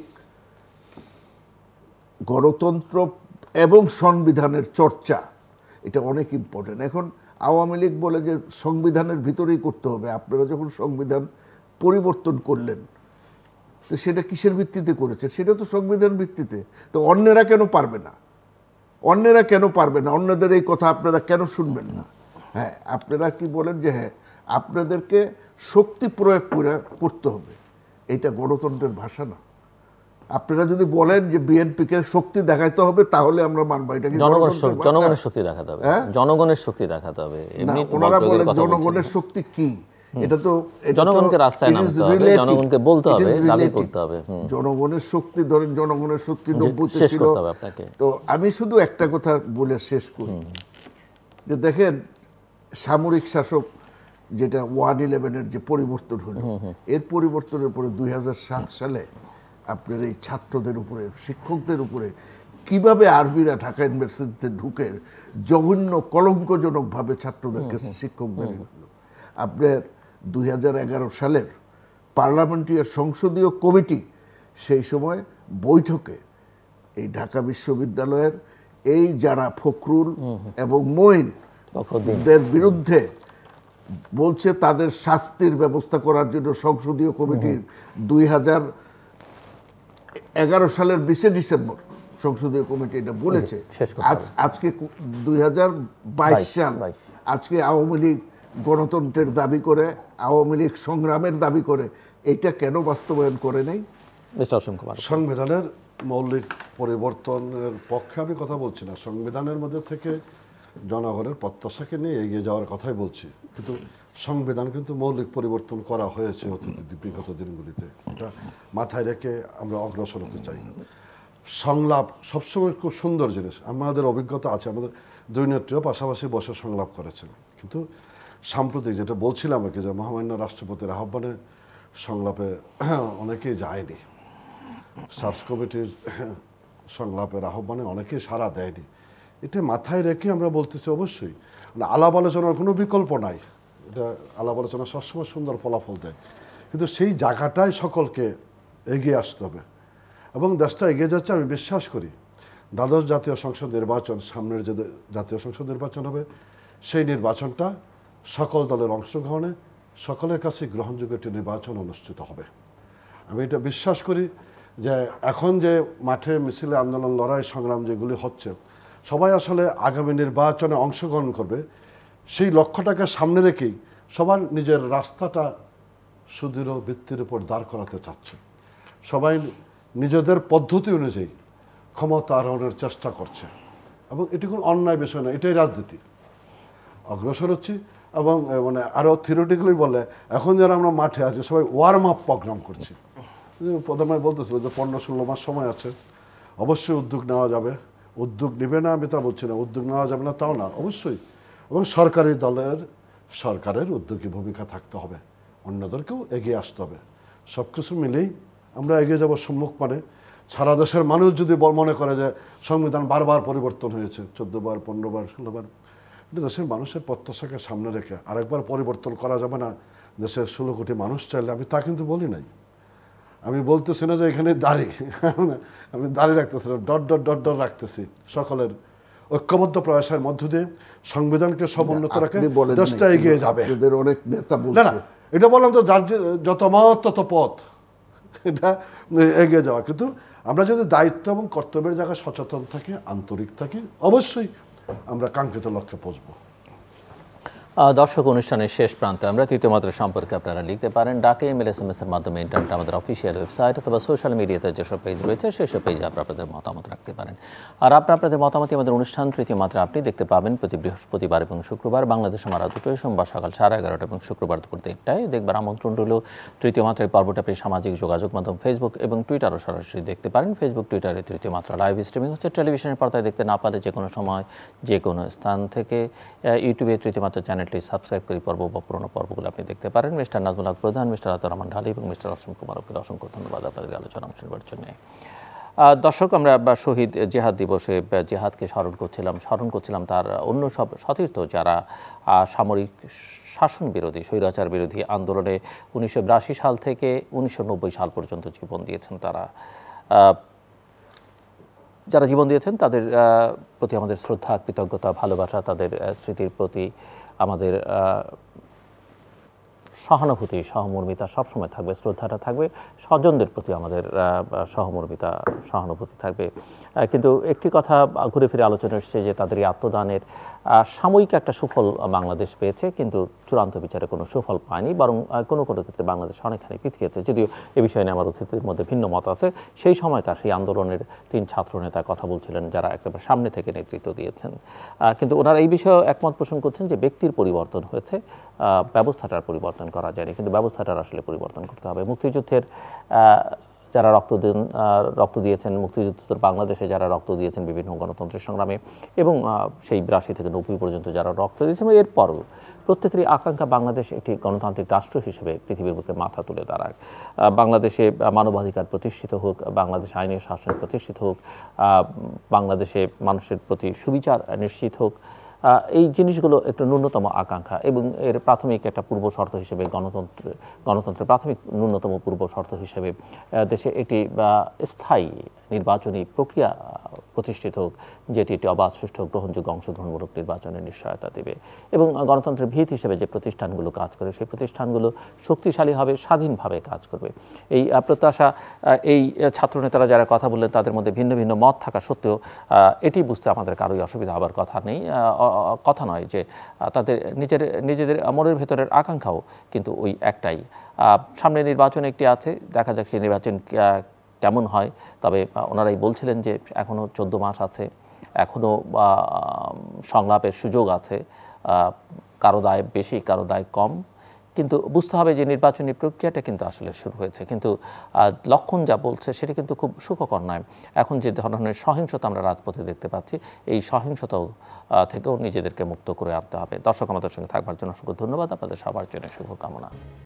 গণতন্ত্র এবং সংবিধানের চর্চা, এটা অনেক ইম্পর্টেন্ট। এখন আওয়ামী লীগ বলে যে সংবিধানের ভিতরেই করতে হবে। আপনারা যখন সংবিধান পরিবর্তন করলেন, তো সেটা কিসের ভিত্তিতে করেছে? সেটা তো সংবিধান ভিত্তিতে। তো অন্যেরা কেন পারবে না? অন্যেরা কেন পারবে না? অন্যদের এই কথা আপনারা কেন শুনবেন না? হ্যাঁ, আপনারা কি বলেন যে হ্যাঁ আপনাদেরকে শক্তি প্রয়োগ করে করতে হবে, এটা গণতন্ত্রের ভাষা না। আপনারা যদি বলেন যে বিএনপিকে শক্তি দেখাইতে হবে, তাহলে আমরা মানব। এটা কি জনগণের শক্তি দেখাতে হবে? জনগণের শক্তি দেখাতে হবে। ওনারা বলেন জনগণের শক্তি কি? এটা তো জনগণকে রাস্তায় নামতে হবে, জনগণকে বলতে হবে, দাবি করতে হবে। জনগণের শক্তি ধরেন, জনগণের শক্তি নব্বইতে ছিল। তো আমি শুধু একটা কথা বলে শেষ করি যে দেখেন, সামরিক শাসক যেটা ওয়ান ইলেভেনের যে পরিবর্তন হলো, এর পরিবর্তনের পরে দুই হাজার সাত সালে আপনার এই ছাত্রদের উপরে, শিক্ষকদের উপরে কিভাবে আর্মিরা ঢাকা ইউনিভার্সিটিতে ঢুকে জঘন্য কলঙ্কজনকভাবে ছাত্রদের কাছে শিক্ষকদের, আপনার দুই হাজার এগারো সালের পার্লামেন্টারি সংসদীয় কমিটি সেই সময় বৈঠকে এই ঢাকা বিশ্ববিদ্যালয়ের এই যারা ফখরুল এবং মঈন দের বিরুদ্ধে বলছে তাদের শাস্তির ব্যবস্থা করার জন্য সংসদীয় কমিটির দুই হাজার এগারো সালের বিশে ডিসেম্বর সংসদীয় কমিটি এটা বলেছে। আজকে দুই হাজার বাইশ সাল, আজকে আওয়ামী লীগ গণতন্ত্রের দাবি করে, আওয়ামী লীগ সংগ্রামের দাবি করে, এটা কেন বাস্তবায়ন করে নাই? সংবিধানের মৌলিক পরিবর্তনের পক্ষে আমি কথা বলছি না, সংবিধানের মধ্যে থেকে জনগণের প্রত্যাশাকে নিয়ে এগিয়ে যাওয়ার কথাই বলছি। কিন্তু সংবিধান কিন্তু মৌলিক পরিবর্তন করা হয়েছে অতীত বিগত দিনগুলিতে, এটা মাথায় রেখে আমরা অগ্রসর হতে চাই। সংলাপ সবসময় খুব সুন্দর জিনিস, আমাদের অভিজ্ঞতা আছে, আমাদের দুই নেত্রীও পাশাপাশি বসে সংলাপ করেছেন। কিন্তু সাম্প্রতিক যেটা বলছিলাম আর কি, যে মহামান্য রাষ্ট্রপতির আহ্বানে সংলাপে অনেকেই যায়নি, সার্চ কমিটির সংলাপের আহ্বানে অনেকেই সাড়া দেয়নি। এটা মাথায় রেখে আমরা বলতেছি অবশ্যই আলাপ আলোচনার কোনো বিকল্প নাই, এটা আলাপ আলোচনা সবসময় সুন্দর ফলাফল দেয়, কিন্তু সেই জায়গাটায় সকলকে এগিয়ে আসতে হবে এবং দেশটা এগিয়ে যাচ্ছে আমি বিশ্বাস করি। দ্বাদশ জাতীয় সংসদ নির্বাচন, সামনের যে জাতীয় সংসদ নির্বাচন হবে, সেই নির্বাচনটা সকল দলের অংশগ্রহণে সকলের কাছে গ্রহণযোগ্য একটি নির্বাচন অনুষ্ঠিত হবে। আমি এটা বিশ্বাস করি যে এখন যে মাঠে মিছিলে আন্দোলন লড়াই সংগ্রাম যেগুলি হচ্ছে, সবাই আসলে আগামী নির্বাচনে অংশগ্রহণ করবে সেই লক্ষ্যটাকে সামনে রেখেই সবার নিজের রাস্তাটা সুদৃঢ় ভিত্তির উপর দাঁড় করাতে চাচ্ছে। সবাই নিজেদের পদ্ধতি অনুযায়ী ক্ষমতা আরোহণের চেষ্টা করছে এবং এটি কোনো অন্যায় বিষয় না, এটাই রাজনীতি। অগ্রসর হচ্ছি এবং মানে আরও থিওরিটিক্যালি বলে এখন যারা আমরা মাঠে আছি সবাই ওয়ার্ম আপ প্রোগ্রাম করছি। প্রধানমন্ত্রী বলতেছিল যে পনেরো ষোলো মাস সময় আছে, অবশ্যই উদ্যোগ নেওয়া যাবে, উদ্যোগ নেবে না আমি তা বলছি না, উদ্যোগ নেওয়া যাবে না তাও না, অবশ্যই। এবং সরকারি দলের সরকারের উদ্যোগী ভূমিকা থাকতে হবে, অন্যদেরকেও এগিয়ে আসতে হবে। সব কিছু মিলেই আমরা এগিয়ে যাব সম্মুখ মানে। সারা দেশের মানুষ যদি মনে করে যে সংবিধান বারবার পরিবর্তন হয়েছে, চোদ্দো বার পনেরো বার ষোলো বার, কিন্তু দেশের মানুষের প্রত্যাশাকে সামনে রেখে আরেকবার পরিবর্তন করা যাবে না দেশের ষোলো কোটি মানুষ চাইলে, আমি তা কিন্তু বলি নাই। আমি বলতেছি না যে এখানে দাঁড়ি, আমি দাঁড়িয়ে রাখতেছি না, ডট ডট ডট ডট রাখতেছি। সকলের ঐক্যবদ্ধ প্রয়াসের মধ্য দিয়ে সংবিধানকে সমুন্নত রাখে দেশটা এগিয়ে যাবে। অনেক নেতা না না এটা বললাম তো, যার যত মত তত পথ, এটা এগিয়ে যাওয়া। কিন্তু আমরা যদি দায়িত্ব এবং কর্তব্যের জায়গায় সচেতন থাকি, আন্তরিক থাকি, অবশ্যই আমরা কাঙ্ক্ষিত লক্ষ্যে পৌঁছবো। দর্শক, অনুষ্ঠানের শেষ প্রান্তে আমরা তৃতীয় মাত্রা সম্পর্কে আপনারা লিখতে পারেন ডাকে ইমেল এস এম এস এর মাধ্যমে, ইন্টারনেট আমাদের অফিসিয়াল ওয়েবসাইট অথবা সোশ্যাল মিডিয়াতে যেসব পেজ রয়েছে সেসব পেজে আপনারা আপনাদের মতামত রাখতে পারেন। আর আপনারা আপনাদের মতামত আমাদের অনুষ্ঠান তৃতীয় মাত্রা আপনি দেখতে পাবেন প্রতি বৃহস্পতিবার এবং শুক্রবার বাংলাদেশ আমার দুটোই, সোমবার সকাল সাড়ে এগারোটা এবং শুক্রবার দুপুর দেড়টায়। দেখবার আমন্ত্রণ রইল। তৃতীয় মাত্রায় পর্বটা আপনি সামাজিক যোগাযোগ মাধ্যম ফেসবুক এবং টুইটারও সরাসরি দেখতে পারেন। ফেসবুক টুইটারে তৃতীয় মাত্রা লাইভ স্ট্রিমিং হচ্ছে। টেলিভিশনের পর্দায় দেখতে না পারলে যে কোনো সময় যে কোনো স্থান থেকে ইউটিউবে তৃতীয় মাত্রা চ্যানেলটি সাবস্ক্রাইব করে পর্ব বা পুরোনো পর্বগুলো আপনি দেখতে পারেন। মিস্টার নাজমুল হক প্রধান, মিস্টার আতর রহমান ঢালি এবং মিস্টার অসীম কুমারকে অসংখ্য ধন্যবাদ আপনাদের আলোচনা অংশ নেওয়ার জন্য। দর্শক, আমরা শহীদ জেহাদ দিবসে জেহাদকে স্মরণ করছিলাম স্মরণ করছিলাম তার অন্য সব সতীর্থ যারা সামরিক শাসন বিরোধী, স্বৈরাচার বিরোধী আন্দোলনে উনিশশো বিরাশি সাল থেকে উনিশশো নব্বই সাল পর্যন্ত জীবন দিয়েছেন। তারা যারা জীবন দিয়েছেন তাদের প্রতি আমাদের শ্রদ্ধা, কৃতজ্ঞতা, ভালোবাসা, তাদের স্মৃতির প্রতি আমাদের সহানুভূতি, সহমর্মিতা সবসময় থাকবে, শ্রদ্ধাটা থাকবে, স্বজনদের প্রতি আমাদের সহমর্মিতা, সহানুভূতি থাকবে। কিন্তু একটি কথা ঘুরে ফিরে আলোচনা এসেছে যে তাদের এই আত্মদানের সাময়িক একটা সুফল বাংলাদেশ পেয়েছে, কিন্তু চূড়ান্ত বিচারে কোনো সুফল পায়নি, বরং কোনো কোনো ক্ষেত্রে বাংলাদেশ অনেকখানি পিছিয়েছে। যদিও এ বিষয়ে নিয়ে আমার অতিথির মধ্যে ভিন্ন মত আছে। সেই সময়কার সেই আন্দোলনের তিন ছাত্রনেতা কথা বলছিলেন যারা একেবারে সামনে থেকে নেতৃত্ব দিয়েছেন, কিন্তু ওনারা এই বিষয়ে একমত পোষণ করছেন যে ব্যক্তির পরিবর্তন হয়েছে, ব্যবস্থাটার পরিবর্তন করা যায়নি, কিন্তু ব্যবস্থাটার আসলে পরিবর্তন করতে হবে। মুক্তিযুদ্ধের যারা রক্ত দেন রক্ত দিয়েছেন মুক্তিযুদ্ধোত্তর বাংলাদেশে, যারা রক্ত দিয়েছেন বিভিন্ন গণতন্ত্রের সংগ্রামে, এবং সেই বিরাশি থেকে নব্বই পর্যন্ত যারা রক্ত দিয়েছেন, এরপরও প্রত্যেকেরই আকাঙ্ক্ষা বাংলাদেশ একটি গণতান্ত্রিক রাষ্ট্র হিসেবে পৃথিবীর বুকে মাথা তুলে দাঁড়াক, বাংলাদেশে মানবাধিকার প্রতিষ্ঠিত হোক, বাংলাদেশে আইনের শাসন প্রতিষ্ঠিত হোক, বাংলাদেশে মানুষের প্রতি সুবিচার নিশ্চিত হোক। এই জিনিসগুলো একটা ন্যূনতম আকাঙ্ক্ষা, এবং এর প্রাথমিক একটা পূর্ব শর্ত হিসেবে গণতন্ত্র গণতন্ত্রের প্রাথমিক ন্যূনতম পূর্ব শর্ত হিসেবে দেশে এটি স্থায়ী নির্বাচনী প্রক্রিয়া প্রতিষ্ঠিত হোক, যেটি একটি অবাধ, সুষ্ঠু, গ্রহণযোগ্য, অংশগ্রহণমূলক নির্বাচনের নিশ্চয়তা দেবে, এবং গণতন্ত্রের ভিত হিসেবে যে প্রতিষ্ঠানগুলো কাজ করে সেই প্রতিষ্ঠানগুলো শক্তিশালী হবে, স্বাধীনভাবে কাজ করবে। এই প্রত্যাশা এই ছাত্রনেতারা যারা কথা বললেন তাদের মধ্যে ভিন্ন ভিন্ন মত থাকা সত্ত্বেও এটি বুঝতে আমাদের কারোই অসুবিধা হবার কথা নেই, কথা নয় যে তাদের নিজের নিজেদের মনের ভেতরের আকাঙ্ক্ষাও কিন্তু ওই একটাই। সামনে নির্বাচন একটি আছে, দেখা যাক সেই নির্বাচন কেমন হয়। তবে ওনারাই বলছিলেন যে এখনও চোদ্দ মাস আছে, এখনও সংলাপের সুযোগ আছে, কারো দায় বেশি কারো দায় কম, কিন্তু বুঝতে হবে যে নির্বাচনী প্রক্রিয়াটা কিন্তু আসলে শুরু হয়েছে, কিন্তু লক্ষণ যা বলছে সেটা কিন্তু খুব সুখকর নয়। এখন যে ধরনের সহিংসতা আমরা রাজপথে দেখতে পাচ্ছি, এই সহিংসতাও থেকেও নিজেদেরকে মুক্ত করে আনতে হবে। দর্শক, আমাদের সঙ্গে থাকবার জন্য অসংখ্য ধন্যবাদ, আপনাদের সবার জন্য শুভকামনা।